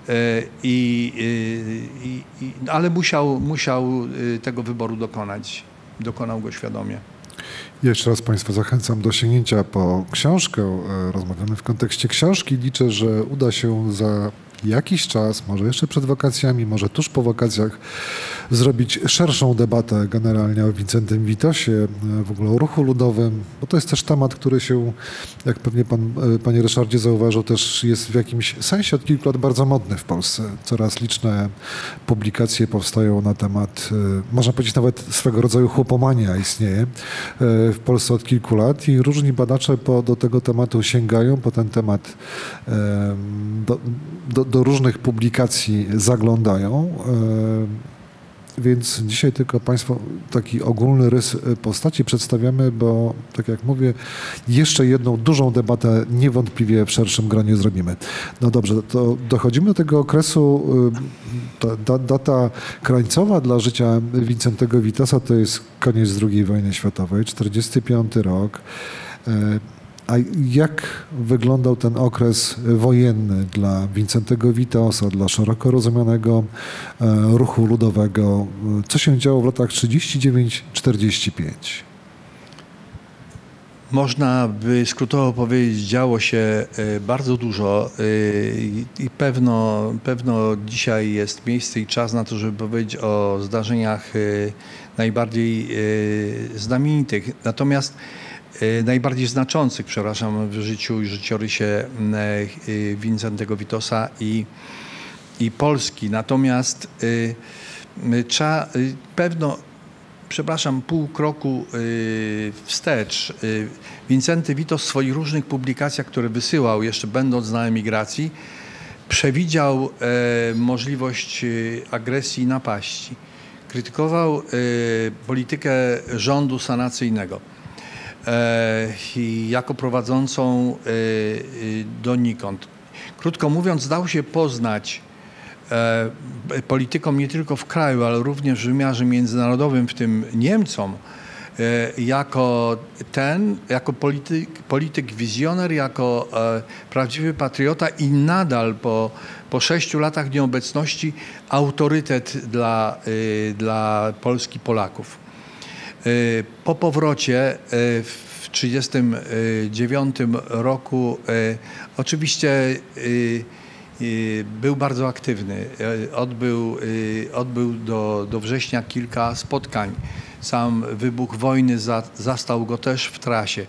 Speaker 2: ale musiał tego wyboru dokonać. Dokonał go świadomie.
Speaker 1: Jeszcze raz Państwa zachęcam do sięgnięcia po książkę. Rozmawiamy w kontekście książki. Liczę, że uda się za jakiś czas, może jeszcze przed wakacjami, może tuż po wakacjach, zrobić szerszą debatę generalnie o Wincentym Witosie, w ogóle o ruchu ludowym, bo to jest też temat, który się, jak pewnie panie Ryszardzie zauważył, też jest w jakimś sensie od kilku lat bardzo modny w Polsce. Coraz liczne publikacje powstają na temat, można powiedzieć nawet swego rodzaju chłopomania istnieje w Polsce od kilku lat i różni badacze do tego tematu sięgają, po ten temat do różnych publikacji zaglądają, więc dzisiaj tylko Państwu taki ogólny rys postaci przedstawiamy, bo tak jak mówię, jeszcze jedną dużą debatę niewątpliwie w szerszym gronie zrobimy. No dobrze, to dochodzimy do tego okresu, data krańcowa dla życia Wincentego Witosa to jest koniec II wojny światowej, 1945 rok. A jak wyglądał ten okres wojenny dla Wincentego Witosa, dla szeroko rozumianego ruchu ludowego? Co się działo w latach 1939-1945?
Speaker 2: Można by skrótowo powiedzieć, działo się bardzo dużo i pewno dzisiaj jest miejsce i czas na to, żeby powiedzieć o zdarzeniach najbardziej znamienitych. Natomiast najbardziej znaczących, w życiu i życiorysie Wincentego Witosa i Polski. Natomiast trzeba pół kroku wstecz. Wincenty Witos w swoich różnych publikacjach, które wysyłał jeszcze będąc na emigracji, przewidział możliwość agresji i napaści. Krytykował politykę rządu sanacyjnego jako prowadzącą donikąd. Krótko mówiąc, dał się poznać politykom nie tylko w kraju, ale również w wymiarze międzynarodowym, w tym Niemcom, jako polityk wizjoner, jako prawdziwy patriota i nadal po 6 latach nieobecności autorytet dla Polski, Polaków. Po powrocie w 1939 roku oczywiście był bardzo aktywny. Odbył do września kilka spotkań. Sam wybuch wojny zastał go też w trasie.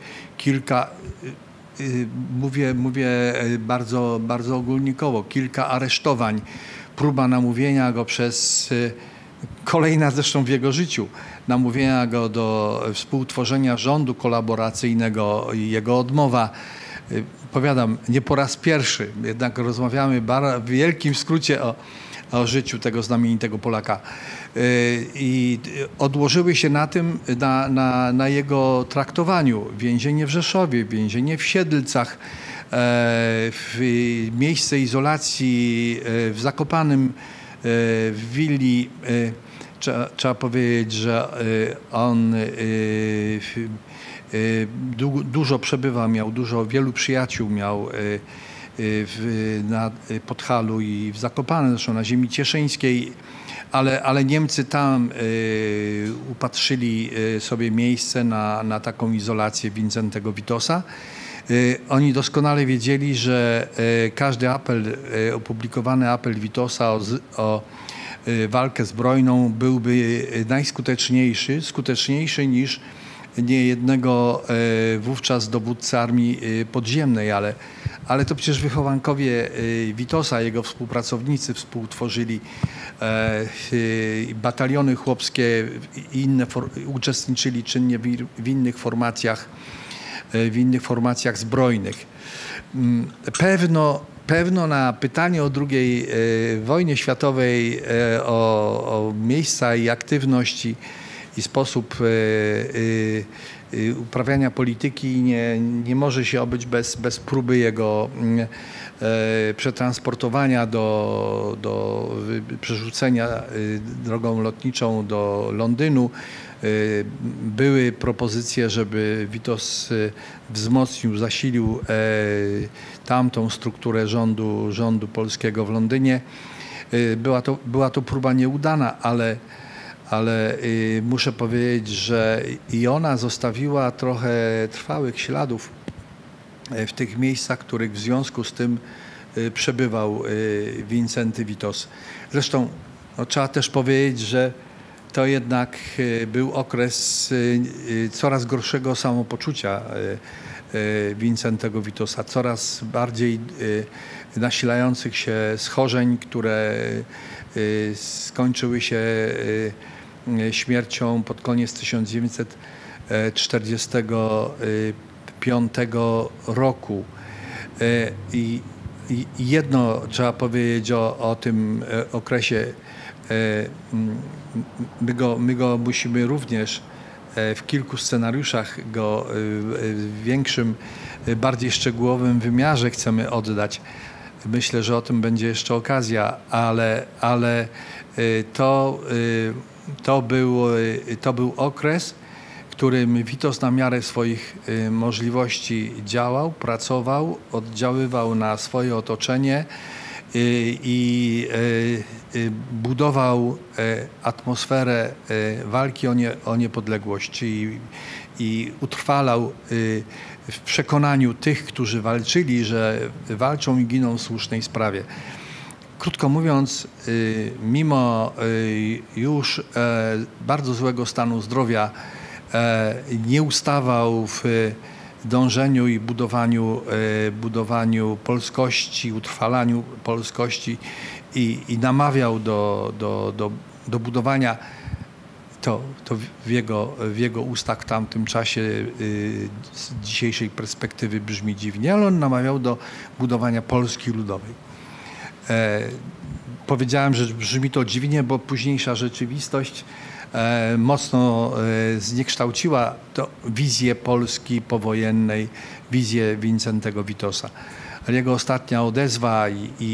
Speaker 2: Mówię bardzo, bardzo ogólnikowo, kilka aresztowań, próba namówienia go kolejna zresztą w jego życiu, namówienia go do współtworzenia rządu kolaboracyjnego i jego odmowa. Powiadam, nie po raz pierwszy, jednak rozmawiamy w wielkim skrócie o życiu tego znamienitego Polaka. I odłożyły się na tym, na jego traktowaniu. Więzienie w Rzeszowie, więzienie w Siedlcach, miejsce izolacji w Zakopanem, w willi. trzeba powiedzieć, że on dużo przebywał, miał wielu przyjaciół miał na Podhalu i w Zakopanem, zresztą na ziemi cieszyńskiej, ale Niemcy tam upatrzyli sobie miejsce na taką izolację Wincentego Witosa. Oni doskonale wiedzieli, że każdy opublikowany apel Witosa o walkę zbrojną byłby skuteczniejszy niż niejednego wówczas dowódcy armii podziemnej, ale to przecież wychowankowie Witosa, jego współpracownicy współtworzyli bataliony chłopskie i inne, uczestniczyli czynnie w innych formacjach zbrojnych. Pewno na pytanie o II wojnie światowej, o miejsca i aktywność i sposób uprawiania polityki nie może się obyć bez próby jego przetransportowania do przerzucenia drogą lotniczą do Londynu. Były propozycje, żeby Witos wzmocnił, zasilił tamtą strukturę rządu polskiego w Londynie. Była to próba nieudana, ale muszę powiedzieć, że i ona zostawiła trochę trwałych śladów w tych miejscach, w których w związku z tym przebywał Wincenty Witos. Zresztą trzeba też powiedzieć, że to jednak był okres coraz gorszego samopoczucia Wincentego Witosa, coraz bardziej nasilających się schorzeń, które skończyły się śmiercią pod koniec 1945 roku. I jedno trzeba powiedzieć o tym okresie. My go musimy również w kilku scenariuszach go w większym, bardziej szczegółowym wymiarze chcemy oddać. Myślę, że o tym będzie jeszcze okazja, ale to był okres, w którym Witos na miarę swoich możliwości działał, pracował, oddziaływał na swoje otoczenie i budował atmosferę walki o niepodległość i utrwalał w przekonaniu tych, którzy walczyli, że walczą i giną w słusznej sprawie. Krótko mówiąc, mimo już bardzo złego stanu zdrowia nie ustawał w dążeniu i budowaniu polskości, utrwalaniu polskości i namawiał do budowania. To w jego ustach w tamtym czasie z dzisiejszej perspektywy brzmi dziwnie, ale on namawiał do budowania Polski Ludowej. Powiedziałem, że brzmi to dziwnie, bo późniejsza rzeczywistość mocno zniekształciła to wizję Polski powojennej, wizję Wincentego Witosa. Ale jego ostatnia odezwa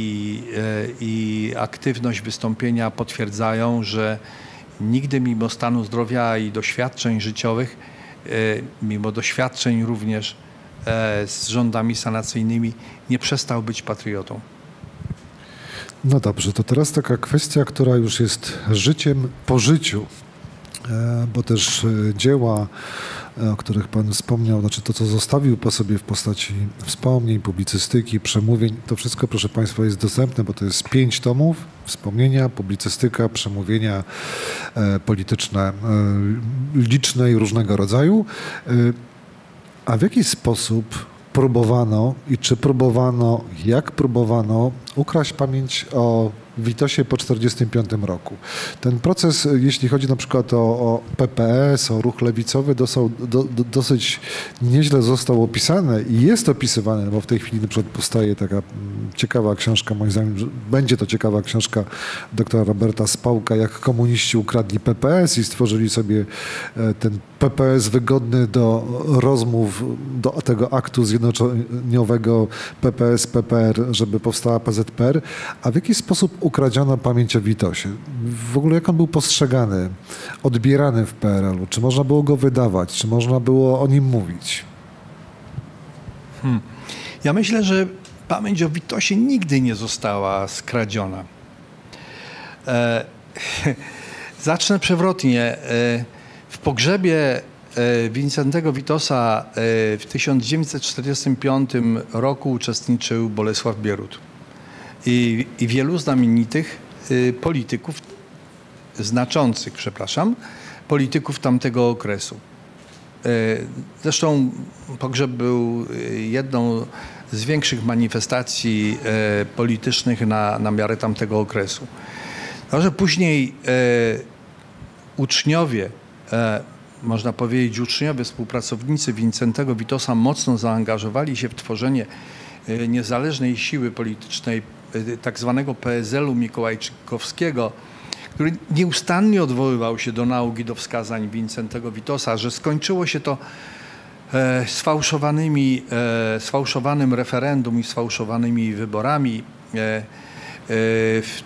Speaker 2: i aktywność wystąpienia potwierdzają, że nigdy mimo stanu zdrowia i doświadczeń życiowych, mimo doświadczeń również z rządami sanacyjnymi, nie przestał być patriotą.
Speaker 1: No dobrze, to teraz taka kwestia, która już jest życiem po życiu, bo też dzieła, o których Pan wspomniał, znaczy to, co zostawił po sobie w postaci wspomnień, publicystyki, przemówień, to wszystko, proszę Państwa, jest dostępne, bo to jest 5 tomów, wspomnienia, publicystyka, przemówienia polityczne, liczne i różnego rodzaju. A w jaki sposób próbowano i czy próbowano, jak próbowano ukraść pamięć o Witosie po 1945 roku? Ten proces, jeśli chodzi na przykład o PPS, o ruch lewicowy, dosyć nieźle został opisany i jest opisywany, bo w tej chwili na przykład powstaje taka ciekawa książka, moim zdaniem, że będzie to ciekawa książka doktora Roberta Spałka, jak komuniści ukradli PPS i stworzyli sobie ten PPS wygodny do rozmów, do tego aktu zjednoczeniowego PPS-PPR, żeby powstała PZPR. A w jaki sposób ukradziono pamięć o Witosie? W ogóle jak on był postrzegany, odbierany w PRL-u? Czy można było go wydawać? Czy można było o nim mówić?
Speaker 2: Ja myślę, że pamięć o Witosie nigdy nie została skradziona. Zacznę przewrotnie. W pogrzebie Wincentego Witosa w 1945 roku uczestniczył Bolesław Bierut i wielu znamienitych polityków, znaczących, polityków tamtego okresu. Zresztą pogrzeb był jedną z większych manifestacji politycznych na miarę tamtego okresu. No, że później uczniowie, można powiedzieć uczniowie, współpracownicy Wincentego Witosa mocno zaangażowali się w tworzenie niezależnej siły politycznej, tak zwanego PSL-u mikołajczykowskiego, który nieustannie odwoływał się do nauk i do wskazań Wincentego Witosa, że skończyło się to sfałszowanym referendum i sfałszowanymi wyborami w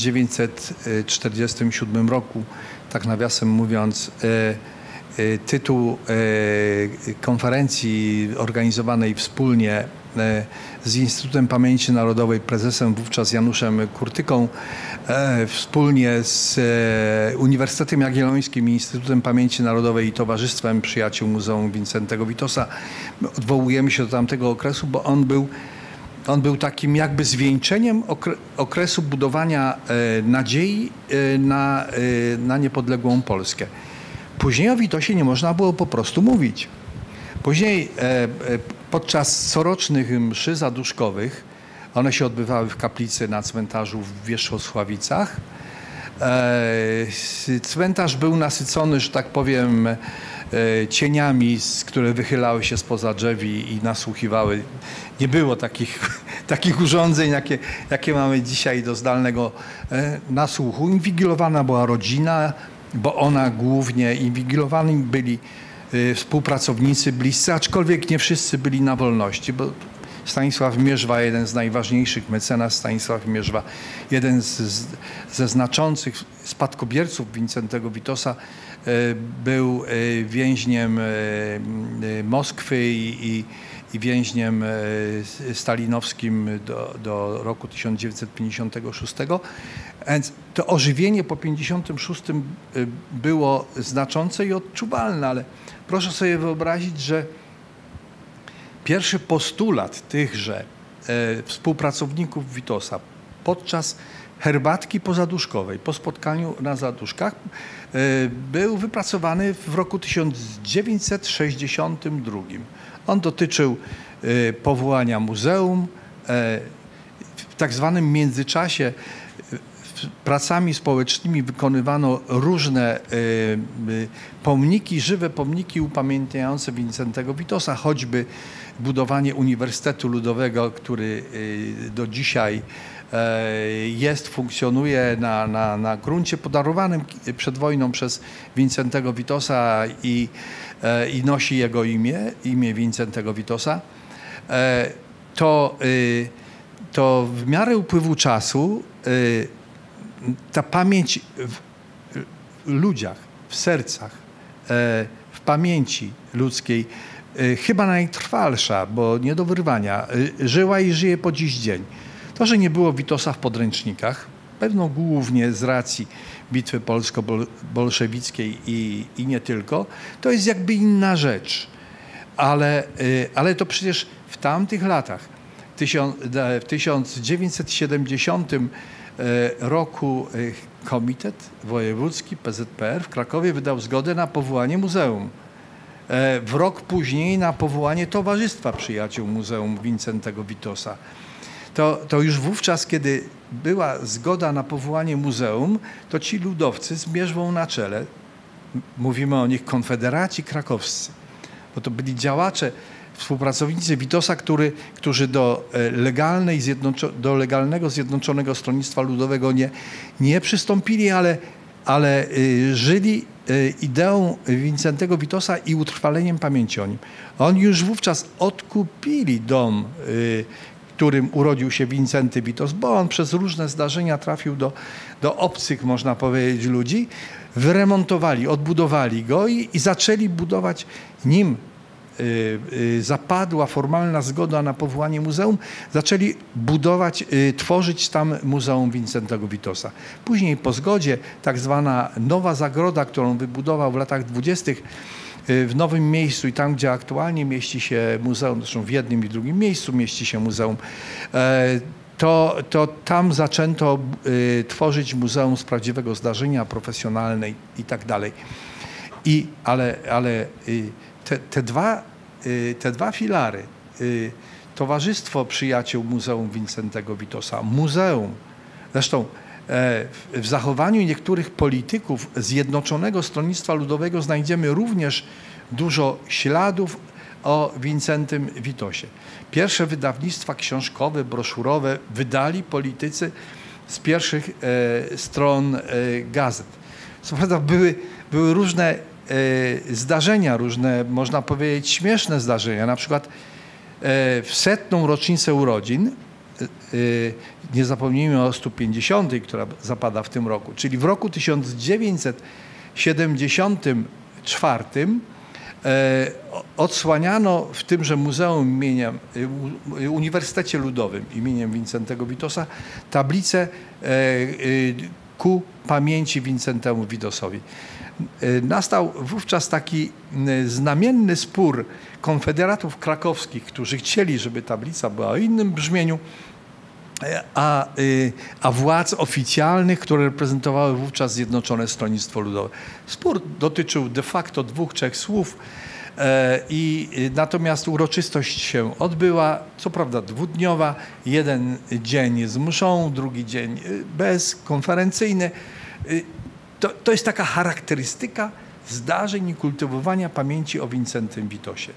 Speaker 2: 1947 roku. Tak nawiasem mówiąc, tytuł konferencji organizowanej wspólnie z Instytutem Pamięci Narodowej, prezesem wówczas Januszem Kurtyką, wspólnie z Uniwersytetem Jagiellońskim, Instytutem Pamięci Narodowej i Towarzystwem Przyjaciół Muzeum Wincentego Witosa. My odwołujemy się do tamtego okresu, bo on był takim jakby zwieńczeniem okresu budowania nadziei na niepodległą Polskę. Później o Witosie nie można było po prostu mówić. Później podczas corocznych mszy zaduszkowych, one się odbywały w kaplicy na cmentarzu w Wierzchosławicach. Cmentarz był nasycony, że tak powiem, cieniami, które wychylały się spoza drzew i nasłuchiwały. Nie było takich urządzeń, jakie mamy dzisiaj do zdalnego nasłuchu. Inwigilowana była rodzina, bo ona głównie, inwigilowani byli współpracownicy bliscy, aczkolwiek nie wszyscy byli na wolności, bo Stanisław Mierzwa, jeden z najważniejszych mecenas, Stanisław Mierzwa, jeden ze znaczących spadkobierców Wincentego Witosa, był więźniem Moskwy i więźniem stalinowskim do roku 1956. Więc to ożywienie po 1956 było znaczące i odczuwalne, ale proszę sobie wyobrazić, że pierwszy postulat tychże współpracowników Witosa podczas herbatki pozaduszkowej, po spotkaniu na zaduszkach, był wypracowany w roku 1962. On dotyczył powołania muzeum. W tak zwanym międzyczasie pracami społecznymi wykonywano różne pomniki, żywe pomniki upamiętniające Wincentego Witosa, choćby budowanie Uniwersytetu Ludowego, który do dzisiaj funkcjonuje na gruncie podarowanym przed wojną przez Wincentego Witosa i nosi jego imię Wincentego Witosa. To w miarę upływu czasu ta pamięć w ludziach, w sercach, w pamięci ludzkiej, chyba najtrwalsza, bo nie do wyrwania, żyła i żyje po dziś dzień. To, że nie było Witosa w podręcznikach, pewno głównie z racji bitwy polsko-bolszewickiej i nie tylko, to jest jakby inna rzecz. Ale to przecież w tamtych latach, w 1970 roku Komitet Wojewódzki PZPR w Krakowie wydał zgodę na powołanie muzeum. W rok później na powołanie Towarzystwa Przyjaciół Muzeum Wincentego Witosa. To już wówczas, kiedy była zgoda na powołanie muzeum, to ci ludowcy z Mierzwą na czele, mówimy o nich konfederaci krakowscy, bo to byli działacze, współpracownicy Witosa, którzy do legalnego Zjednoczonego Stronnictwa Ludowego nie przystąpili, ale żyli ideą Wincentego Witosa i utrwaleniem pamięci o nim. Oni już wówczas odkupili dom którym urodził się Wincenty Witos, bo on przez różne zdarzenia trafił do obcych, można powiedzieć, ludzi, wyremontowali, odbudowali go i zaczęli budować, nim zapadła formalna zgoda na powołanie muzeum, zaczęli budować, tworzyć tam Muzeum Wincentego Witosa. Później po zgodzie tak zwana nowa zagroda, którą wybudował w latach 20. w nowym miejscu i tam, gdzie aktualnie mieści się muzeum, zresztą w jednym i drugim miejscu mieści się muzeum, to tam zaczęto tworzyć muzeum z prawdziwego zdarzenia, profesjonalne i tak dalej. Ale te dwa filary, Towarzystwo Przyjaciół Muzeum Wincentego Witosa, muzeum, zresztą w zachowaniu niektórych polityków Zjednoczonego Stronnictwa Ludowego znajdziemy również dużo śladów o Wincentym Witosie. Pierwsze wydawnictwa książkowe, broszurowe wydali politycy z pierwszych stron gazet. Co prawda były różne zdarzenia, różne, można powiedzieć, śmieszne zdarzenia. Na przykład w 100. rocznicę urodzin, nie zapomnijmy o 150., która zapada w tym roku, czyli w roku 1974 odsłaniano w tymże muzeum Uniwersytecie Ludowym imieniem Wincentego Witosa tablicę ku pamięci Wincentemu Witosowi. Nastał wówczas taki znamienny spór konfederatów krakowskich, którzy chcieli, żeby tablica była o innym brzmieniu, a władz oficjalnych, które reprezentowały wówczas Zjednoczone Stronnictwo Ludowe. Spór dotyczył de facto 2-3 słów, natomiast uroczystość się odbyła, co prawda dwudniowa, jeden dzień z mszą, drugi dzień bezkonferencyjny. To jest taka charakterystyka zdarzeń i kultywowania pamięci o Wincentym Witosie.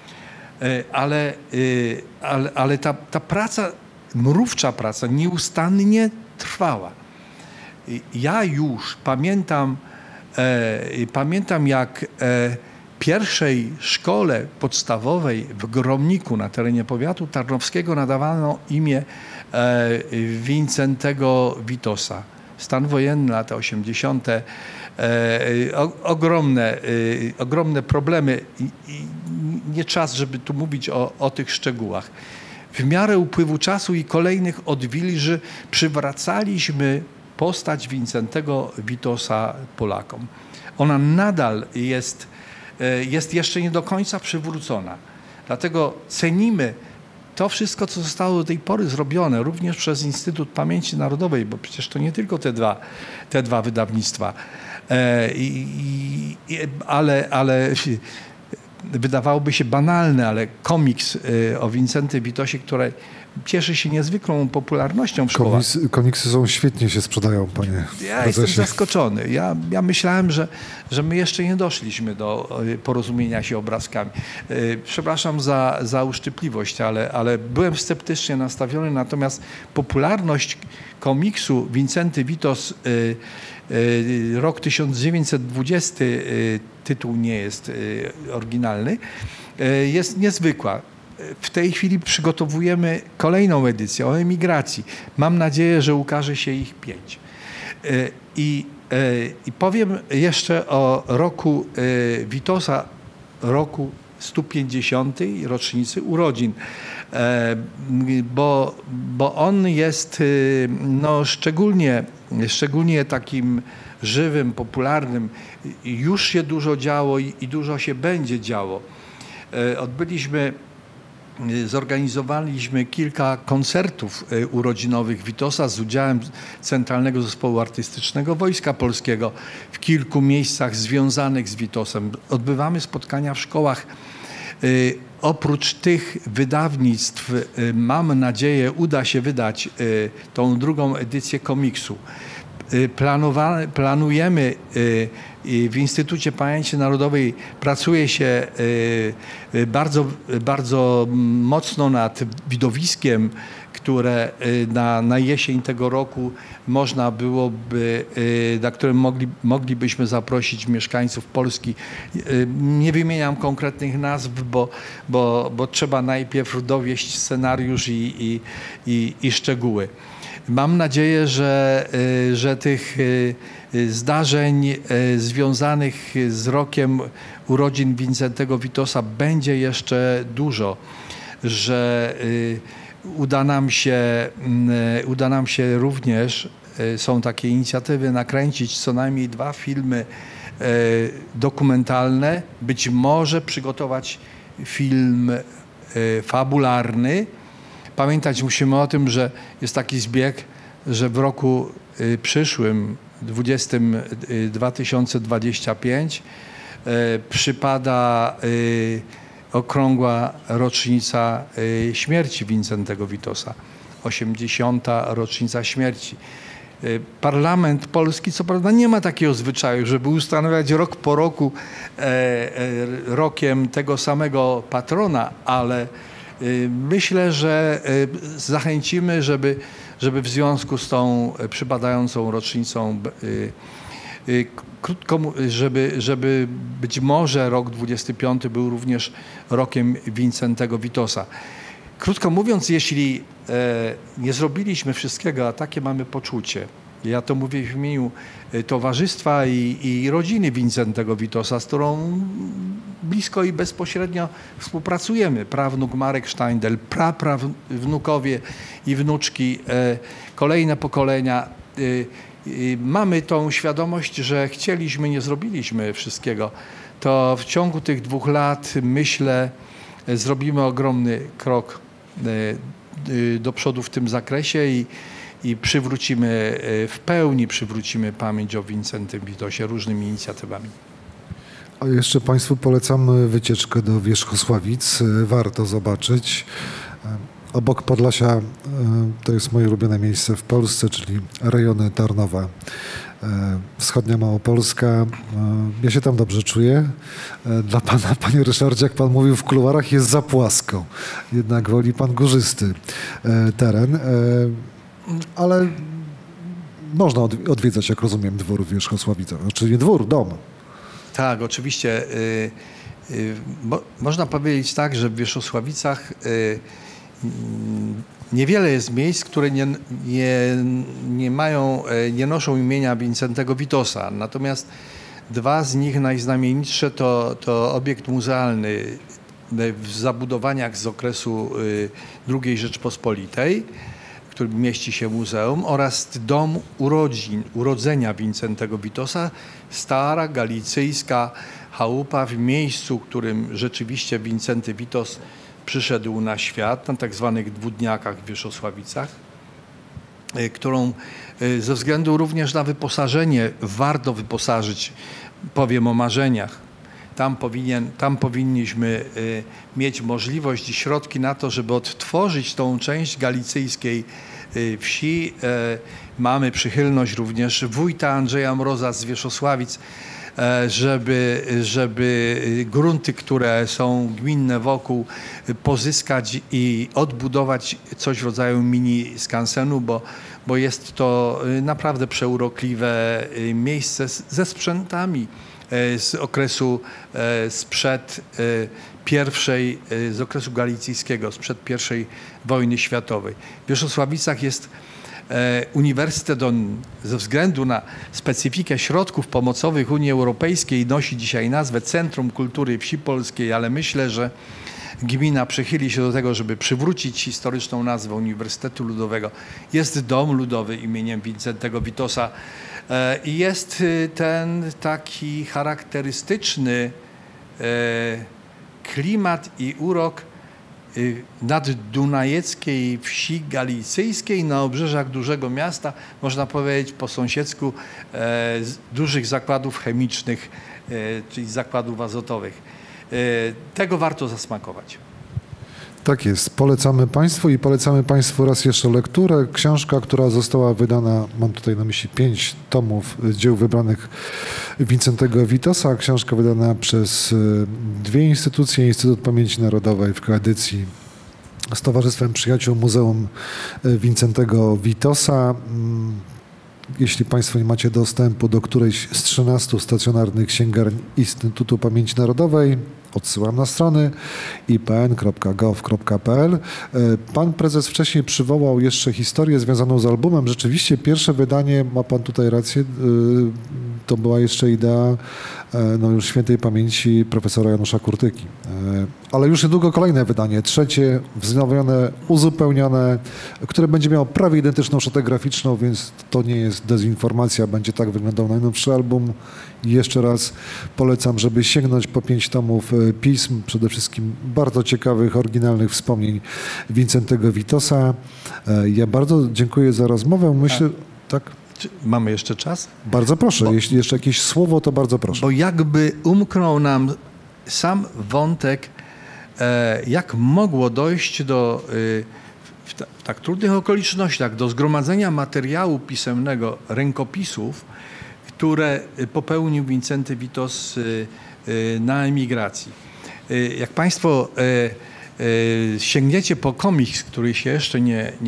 Speaker 2: Ale ta praca, mrówcza praca nieustannie trwała. Ja już pamiętam jak pierwszej szkole podstawowej w Gromniku na terenie powiatu tarnowskiego nadawano imię Wincentego Witosa. Stan wojenny, lata 80., ogromne problemy i nie czas, żeby tu mówić o tych szczegółach. W miarę upływu czasu i kolejnych odwilży przywracaliśmy postać Wincentego Witosa Polakom. Ona nadal jest jeszcze nie do końca przywrócona. Dlatego cenimy to wszystko, co zostało do tej pory zrobione, również przez Instytut Pamięci Narodowej, bo przecież to nie tylko te dwa wydawnictwa, ale wydawałoby się banalne, ale komiks o Wincentym Witosie, który cieszy się niezwykłą popularnością w szkołach.
Speaker 1: Komiksy świetnie się sprzedają, panie
Speaker 2: Ja
Speaker 1: prezesie.
Speaker 2: jestem zaskoczony. Ja myślałem, że my jeszcze nie doszliśmy do porozumienia się obrazkami. Przepraszam za uszczypliwość, ale byłem sceptycznie nastawiony, natomiast popularność komiksu Wincenty Witos, rok 1920, tytuł nie jest oryginalny, jest niezwykła. W tej chwili przygotowujemy kolejną edycję o emigracji. Mam nadzieję, że ukaże się ich 5. I powiem jeszcze o roku Witosa, roku 150. rocznicy urodzin, bo on jest szczególnie takim żywym, popularnym. Już się dużo działo i dużo się będzie działo. Zorganizowaliśmy kilka koncertów urodzinowych Witosa z udziałem Centralnego Zespołu Artystycznego Wojska Polskiego w kilku miejscach związanych z Witosem. Odbywamy spotkania w szkołach. Oprócz tych wydawnictw, mam nadzieję, uda się wydać tą drugą edycję komiksu. Planujemy w Instytucie Pamięci Narodowej pracuje się bardzo, bardzo mocno nad widowiskiem, które na jesień tego roku można byłoby, na którym moglibyśmy zaprosić mieszkańców Polski. Nie wymieniam konkretnych nazw, bo trzeba najpierw dowieść scenariusz i szczegóły. Mam nadzieję, że tych zdarzeń związanych z rokiem urodzin Wincentego Witosa będzie jeszcze dużo, że uda nam się również, są takie inicjatywy, nakręcić co najmniej 2 filmy dokumentalne, być może przygotować film fabularny. Pamiętać musimy o tym, że jest taki zbieg, że w roku przyszłym, 2025, przypada okrągła rocznica śmierci Wincentego Witosa, 80. rocznica śmierci. Parlament polski co prawda nie ma takiego zwyczaju, żeby ustanawiać rok po roku rokiem tego samego patrona, ale myślę, że zachęcimy, żeby w związku z tą przypadającą rocznicą, krótko, żeby być może rok 25 był również rokiem Wincentego Witosa. Krótko mówiąc, jeśli nie zrobiliśmy wszystkiego, a takie mamy poczucie, ja to mówię w imieniu towarzystwa i rodziny Wincentego Witosa, z którą blisko i bezpośrednio współpracujemy. Prawnuk Marek Steindl, prawnukowie i wnuczki, kolejne pokolenia. Mamy tą świadomość, że chcieliśmy, nie zrobiliśmy wszystkiego. To w ciągu tych 2 lat, myślę, zrobimy ogromny krok do przodu w tym zakresie i w pełni przywrócimy pamięć o Wincentym Witosie różnymi inicjatywami.
Speaker 1: A jeszcze Państwu polecam wycieczkę do Wierzchosławic. Warto zobaczyć. Obok Podlasia to jest moje ulubione miejsce w Polsce, czyli rejony Tarnowa, wschodnia Małopolska. Ja się tam dobrze czuję. Dla Pana, Panie Ryszardzie, jak Pan mówił w kuluarach, jest za płasko. Jednak woli Pan górzysty teren. Ale można odwiedzać, jak rozumiem, dwór w Wierzchosławicach. Znaczy nie dwór, dom.
Speaker 2: Tak, oczywiście. Można powiedzieć tak, że w Wierzchosławicach niewiele jest miejsc, które nie noszą imienia Wincentego Witosa. Natomiast 2 z nich najznamienitsze to obiekt muzealny w zabudowaniach z okresu II Rzeczpospolitej, w którym mieści się muzeum, oraz dom urodzenia Wincentego Witosa, stara galicyjska chałupa w miejscu, w którym rzeczywiście Wincenty Witos przyszedł na świat, na tak zwanych Dwudniakach w Wierzchosławicach, którą ze względu również na wyposażenie warto wyposażyć, powiem o marzeniach. Tam powinniśmy mieć możliwość i środki na to, żeby odtworzyć tą część galicyjskiej wsi. Mamy przychylność również wójta Andrzeja Mroza z Wierzchosławic, żeby grunty, które są gminne wokół, pozyskać i odbudować coś w rodzaju mini skansenu, bo jest to naprawdę przeurokliwe miejsce ze sprzętami z okresu z okresu galicyjskiego, sprzed I wojny światowej. W Wierzchosławicach jest Uniwersytet, ze względu na specyfikę środków pomocowych Unii Europejskiej nosi dzisiaj nazwę Centrum Kultury Wsi Polskiej, ale myślę, że gmina przychyli się do tego, żeby przywrócić historyczną nazwę Uniwersytetu Ludowego. Jest Dom Ludowy imieniem Wincentego Witosa i jest ten taki charakterystyczny klimat i urok naddunajeckiej wsi galicyjskiej na obrzeżach dużego miasta, można powiedzieć po sąsiedzku, dużych zakładów chemicznych, czyli zakładów azotowych. Tego warto zasmakować.
Speaker 1: Tak jest. Polecamy Państwu i polecamy Państwu raz jeszcze lekturę. Książka, która została wydana, mam tutaj na myśli 5 tomów dzieł wybranych Wincentego Witosa. Książka wydana przez 2 instytucje. Instytut Pamięci Narodowej w koedycji z Towarzystwem Przyjaciół Muzeum Wincentego Witosa. Jeśli Państwo nie macie dostępu do którejś z 13 stacjonarnych księgarni Instytutu Pamięci Narodowej, odsyłam na strony ipn.gov.pl. Pan prezes wcześniej przywołał jeszcze historię związaną z albumem. Rzeczywiście pierwsze wydanie, ma pan tutaj rację, to była jeszcze idea już świętej pamięci profesora Janusza Kurtyki. Ale już niedługo kolejne wydanie, trzecie, wznowione, uzupełnione, które będzie miało prawie identyczną szatę graficzną, więc to nie jest dezinformacja, będzie tak wyglądał najnowszy album. I jeszcze raz polecam, żeby sięgnąć po 5 tomów pism, przede wszystkim bardzo ciekawych, oryginalnych wspomnień Wincentego Witosa. Ja bardzo dziękuję za rozmowę. Myślę, tak?
Speaker 2: Mamy jeszcze czas?
Speaker 1: Bardzo proszę, jeśli jeszcze jakieś słowo, to bardzo proszę.
Speaker 2: Bo jakby umknął nam sam wątek, jak mogło dojść do, w tak trudnych okolicznościach, do zgromadzenia materiału pisemnego, rękopisów, które popełnił Wincenty Witos na emigracji. Jak Państwo sięgniecie po komiks, który się jeszcze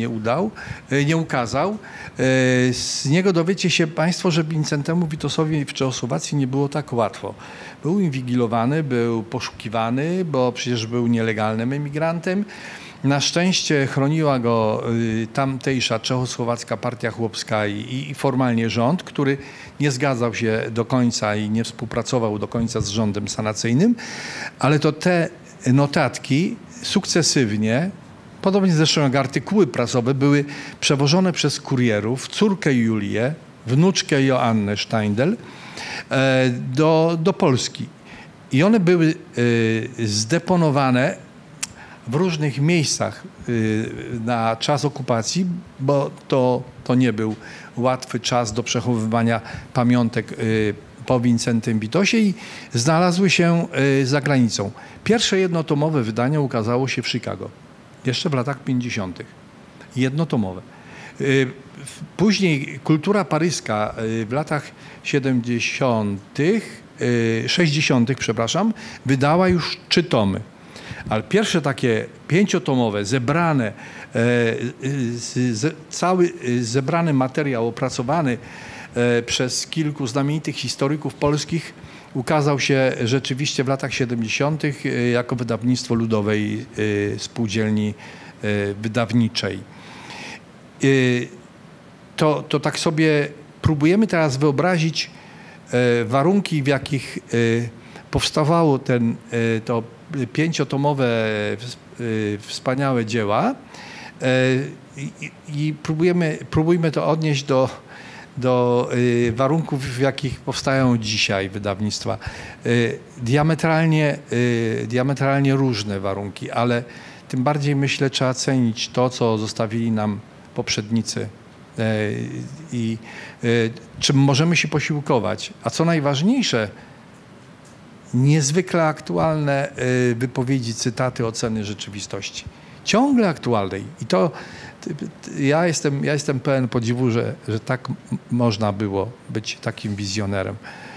Speaker 2: nie ukazał, z niego dowiecie się Państwo, że Wincentemu Witosowi w Czechosłowacji nie było tak łatwo. Był inwigilowany, był poszukiwany, bo przecież był nielegalnym emigrantem. Na szczęście chroniła go tamtejsza czechosłowacka partia chłopska i formalnie rząd, który nie zgadzał się do końca i nie współpracował do końca z rządem sanacyjnym, ale to te notatki sukcesywnie, podobnie zresztą jak artykuły prasowe, były przewożone przez kurierów, córkę Julię, wnuczkę Joannę Steindl do Polski. I one były zdeponowane w różnych miejscach na czas okupacji, bo to nie był łatwy czas do przechowywania pamiątek po Wincentym Witosie i znalazły się za granicą. Pierwsze jednotomowe wydanie ukazało się w Chicago, jeszcze w latach 50. Jednotomowe. Później kultura paryska w latach 60., wydała już 3 tomy. Ale pierwsze takie 5-tomowe, zebrane, cały zebrany materiał opracowany przez kilku znamienitych historyków polskich ukazał się rzeczywiście w latach 70. jako wydawnictwo Ludowej Spółdzielni Wydawniczej. To tak sobie próbujemy teraz wyobrazić warunki, w jakich powstawało to 5-tomowe wspaniałe dzieła i próbujmy to odnieść do warunków, w jakich powstają dzisiaj wydawnictwa. Diametralnie różne warunki, ale tym bardziej myślę, trzeba cenić to, co zostawili nam poprzednicy i czym możemy się posiłkować. A co najważniejsze, niezwykle aktualne wypowiedzi, cytaty, oceny rzeczywistości. Ciągle aktualnej. I to ja jestem pełen podziwu, że tak można było być takim wizjonerem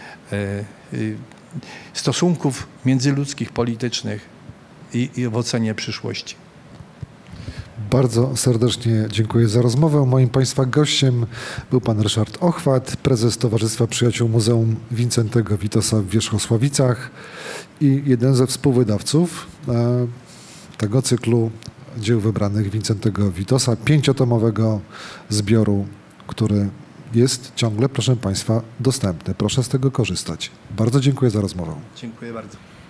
Speaker 2: stosunków międzyludzkich, politycznych i w ocenie przyszłości.
Speaker 1: Bardzo serdecznie dziękuję za rozmowę. Moim Państwa gościem był pan Ryszard Ochwat, prezes Towarzystwa Przyjaciół Muzeum Wincentego Witosa w Wierzchosławicach i jeden ze współwydawców tego cyklu dzieł wybranych Wincentego Witosa, 5-tomowego zbioru, który jest ciągle, proszę Państwa, dostępny. Proszę z tego korzystać. Bardzo dziękuję za rozmowę.
Speaker 2: Dziękuję bardzo.